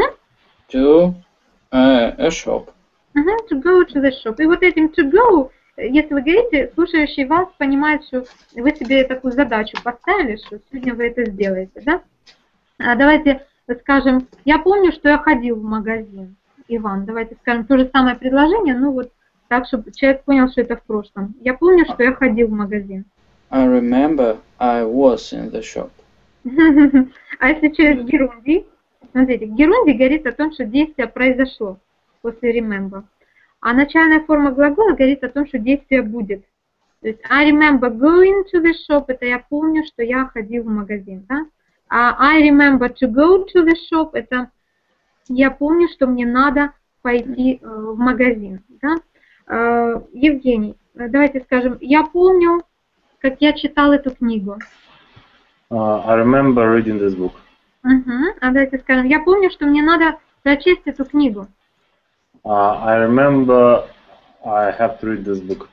to a shop. To go to the shop. И вот этим to go если вы говорите, слушающий вас понимает, что вы себе такую задачу поставили, что сегодня вы это сделаете, да? Давайте скажем, я помню, что я ходил в магазин. Иван, давайте скажем то же самое предложение, ну вот так, чтобы человек понял, что это в прошлом. Я помню, что я ходил в магазин. I remember I was in the shop. А если через герундий, смотрите, герундий говорит о том, что действие произошло после remember. А начальная форма глагола говорит о том, что действие будет. То есть I remember going to the shop, это я помню, что я ходил в магазин. Да? А I remember to go to the shop, это я помню, что мне надо пойти в магазин. Да? Евгений, давайте скажем, я помню, как я читал эту книгу. I remember reading this book. А давайте скажем, я помню, что мне надо прочесть эту книгу. I remember I have to read this book.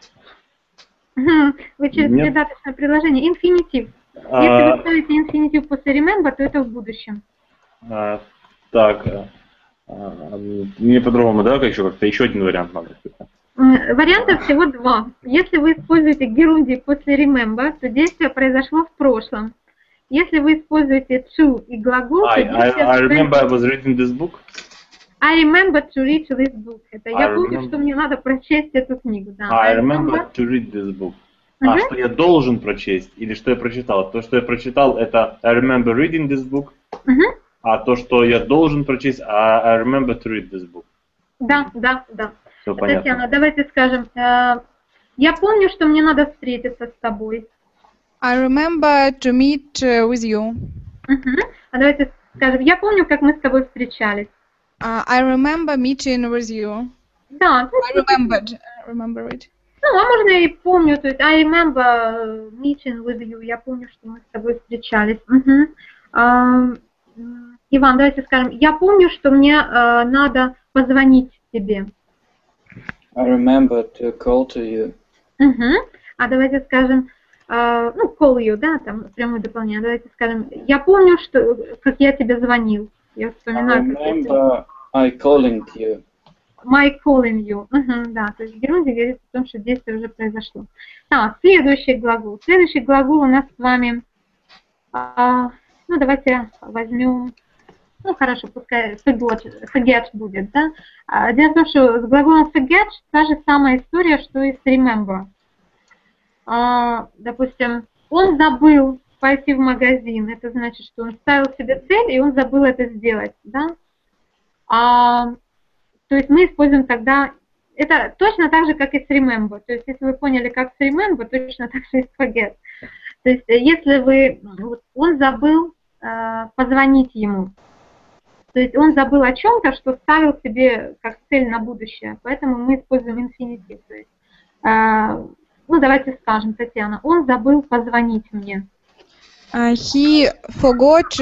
Вы через придаточное предложение. Инфинитив. Если вы ставите инфинитив после remember, то это в будущем. Так, мне по-другому, да, еще один вариант надо. Вариантов всего два. Если вы используете герундий после remember, то действие произошло в прошлом. Если вы используете to и глагол, то действие... I remember I was reading this book. I remember to read this book. Это я помню, что мне надо прочесть эту книгу. Да. I remember to read this book. А что я должен прочесть или что я прочитал? То, что я прочитал, это I remember reading this book. А то, что я должен прочесть, I remember to read this book. Да. Все понятно. Татьяна, давайте скажем, я помню, что мне надо встретиться с тобой. I remember to meet with you. А давайте скажем, я помню, как мы с тобой встречались. I remember meeting with you. Да. I remember it. Ну, а можно и помню, то есть I remember meeting with you, я помню, что мы с тобой встречались. Иван, давайте скажем, я помню, что мне надо позвонить тебе. I remember to call to you. А давайте скажем, ну, call you, да, там прямое дополнение. Давайте скажем, я помню, что, как я тебе звонил. Я вспоминаю, I remember I calling you. My calling you. Да, то есть герундий говорит о том, что действие уже произошло. Так, следующий глагол. Следующий глагол у нас с вами, ну, давайте возьмем, ну, хорошо, пускай forget будет, да. Дело в том, что с глаголом forget та же самая история, что и с remember. Допустим, он забыл пойти в магазин, это значит, что он ставил себе цель, и он забыл это сделать, да. То есть мы используем тогда, это точно так же, как и с remember. То есть если вы поняли, как с remember, точно так же и с forget. То есть если вы, он забыл позвонить ему, то есть он забыл о чем-то, что ставил себе как цель на будущее, поэтому мы используем инфинитив. То есть, ну давайте скажем, Татьяна, он забыл позвонить мне. He forgot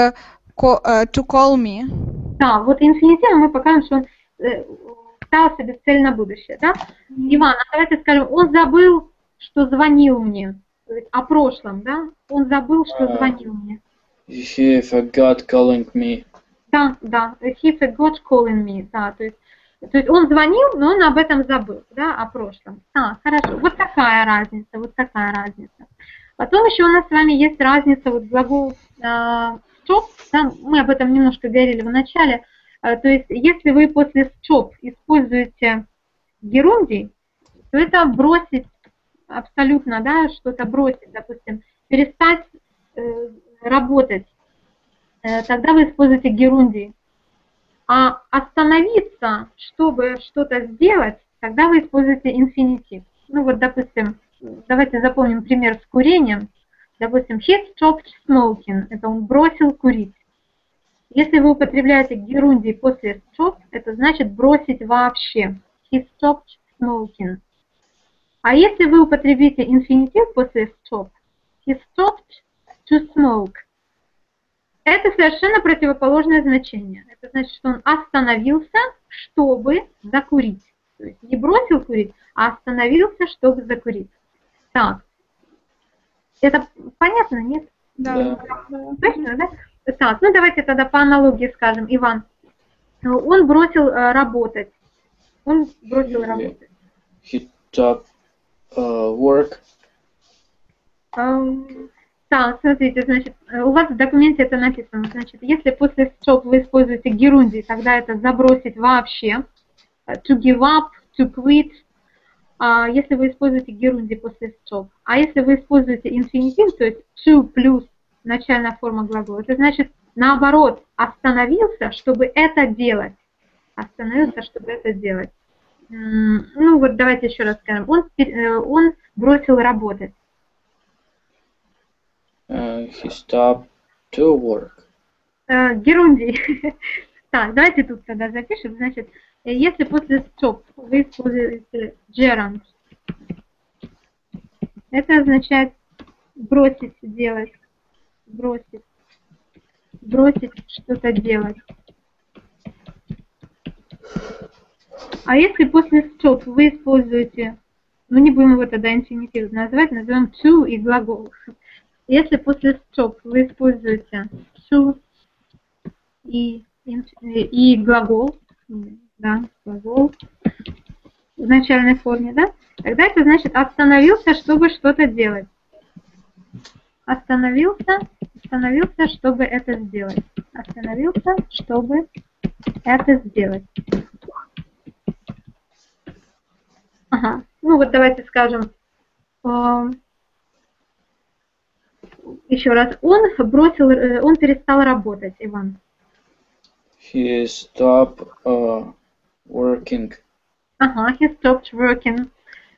to call me. Да, вот инфинитивом мы покажем, что он ставил себе цель на будущее, да? Иван, а давайте скажем, он забыл, что звонил мне, то есть о прошлом, да? Он забыл, что звонил мне. He forgot calling me. Да, he forgot calling me, да, то есть он звонил, но он об этом забыл, да, о прошлом. Хорошо, вот такая разница. Потом еще у нас с вами есть разница, вот глагол stop, да, мы об этом немножко говорили в начале. То есть, если вы после stop используете герундий, то это бросить абсолютно, да, что-то бросить, допустим, перестать работать, тогда вы используете герундий. А остановиться, чтобы что-то сделать, тогда вы используете инфинитив. Ну вот, допустим, давайте запомним пример с курением. Допустим, he stopped smoking, это он бросил курить. Если вы употребляете герундий после stop, это значит бросить вообще. He stopped smoking. А если вы употребите инфинитив после stop, he stopped to smoke, это совершенно противоположное значение. Это значит, что он остановился, чтобы закурить. То есть не бросил курить, а остановился, чтобы закурить. Так. Это понятно, нет? Да. Точно, да? Так, ну давайте тогда по аналогии скажем, Иван. Он бросил работать. He work. Так, смотрите, значит, у вас в документе это написано. Значит, если после stop вы используете герундий, тогда это забросить вообще. To give up, to quit. Если вы используете герундий после stop. А если вы используете инфинитив, то есть to плюс начальная форма глагола, это значит наоборот, остановился, чтобы это делать. Остановился, чтобы это делать. Ну вот давайте еще раз скажем. Он бросил работать. He stopped to work. Герундий. Так, давайте тут тогда запишем. Значит, если после stop вы используете gerund, это означает бросить делать. Бросить что-то делать. А если после stop вы используете, ну не будем его тогда инфинитив называть, назовем to и глагол. Если после stop вы используете to и глагол, да, глагол в начальной форме, да, тогда это значит остановился, чтобы что-то делать. Остановился, чтобы это сделать. Остановился, чтобы это сделать. Ага. Ну вот давайте скажем, еще раз, он перестал работать, Иван. He stopped working. Ага, he stopped working.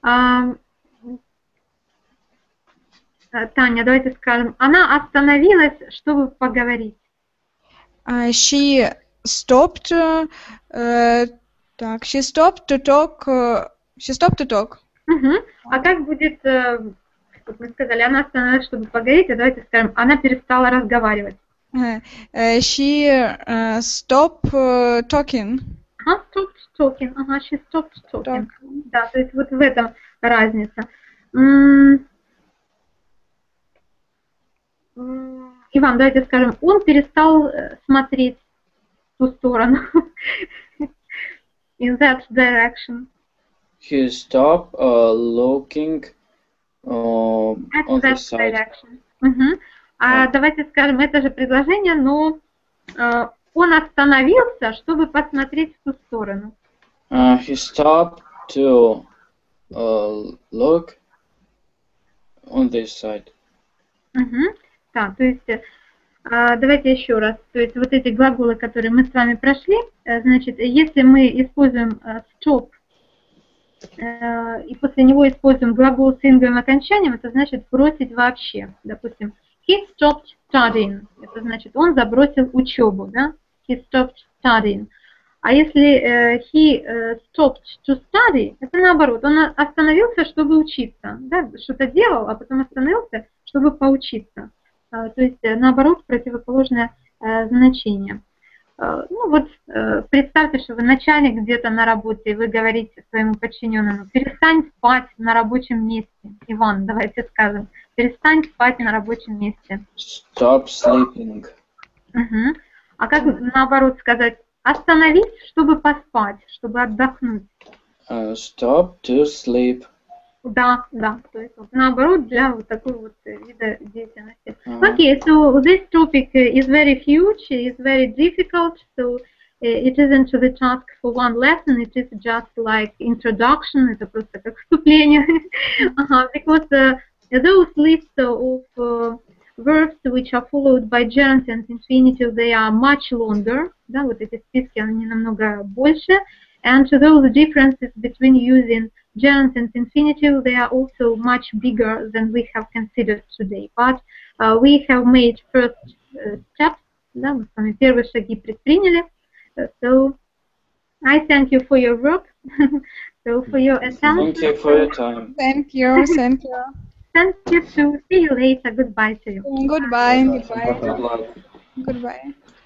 Таня, давайте скажем, она остановилась, чтобы поговорить. She stopped. She stopped to talk. She stopped to talk. Угу. А как будет, как мы сказали, она остановилась, чтобы поговорить, а давайте скажем, она перестала разговаривать. She stopped talking. Ага, stopped talking. Ага, she stopped talking. Да, то есть вот в этом разница. Иван, давайте скажем, он перестал смотреть в ту сторону. In that direction. He stopped looking on the side. Угу. Давайте скажем, это же предложение, но он остановился, чтобы посмотреть в ту сторону. He stopped to look on this side. Угу. Так, то есть, давайте еще раз. То есть, вот эти глаголы, которые мы с вами прошли, значит, если мы используем stop, и после него используем глагол с инговым окончанием, это значит бросить вообще. Допустим, he stopped studying. Это значит, он забросил учебу, да? He stopped studying. А если he stopped to study, это наоборот, он остановился, чтобы учиться. Да? Что-то делал, а потом остановился, чтобы поучиться. То есть, наоборот, противоположное значение. Ну вот, представьте, что вы начальник где-то на работе, и вы говорите своему подчиненному, перестань спать на рабочем месте. Иван, давайте скажем, перестань спать на рабочем месте. Stop sleeping. Угу. А как наоборот сказать, остановись, чтобы поспать, чтобы отдохнуть. Stop to sleep. Да, то есть вот, наоборот для вот такой вот вида деятельности. Okay, so this topic is very huge, is very difficult, so it isn't the task for one lesson, it is just like introduction, это просто как вступление, because those lists of verbs which are followed by gerunds and infinitive, they are much longer, да, вот эти списки, они намного больше, and those differences between using gerunds and infinitive, they are also much bigger than we have considered today. But we have made first steps, да, мы с вами первые шаги предприняли. So I thank you for your work, so for your attention. Thank you for your time. Thank you. Thank you too. See you later. Goodbye to you. Goodbye. Good luck. Goodbye.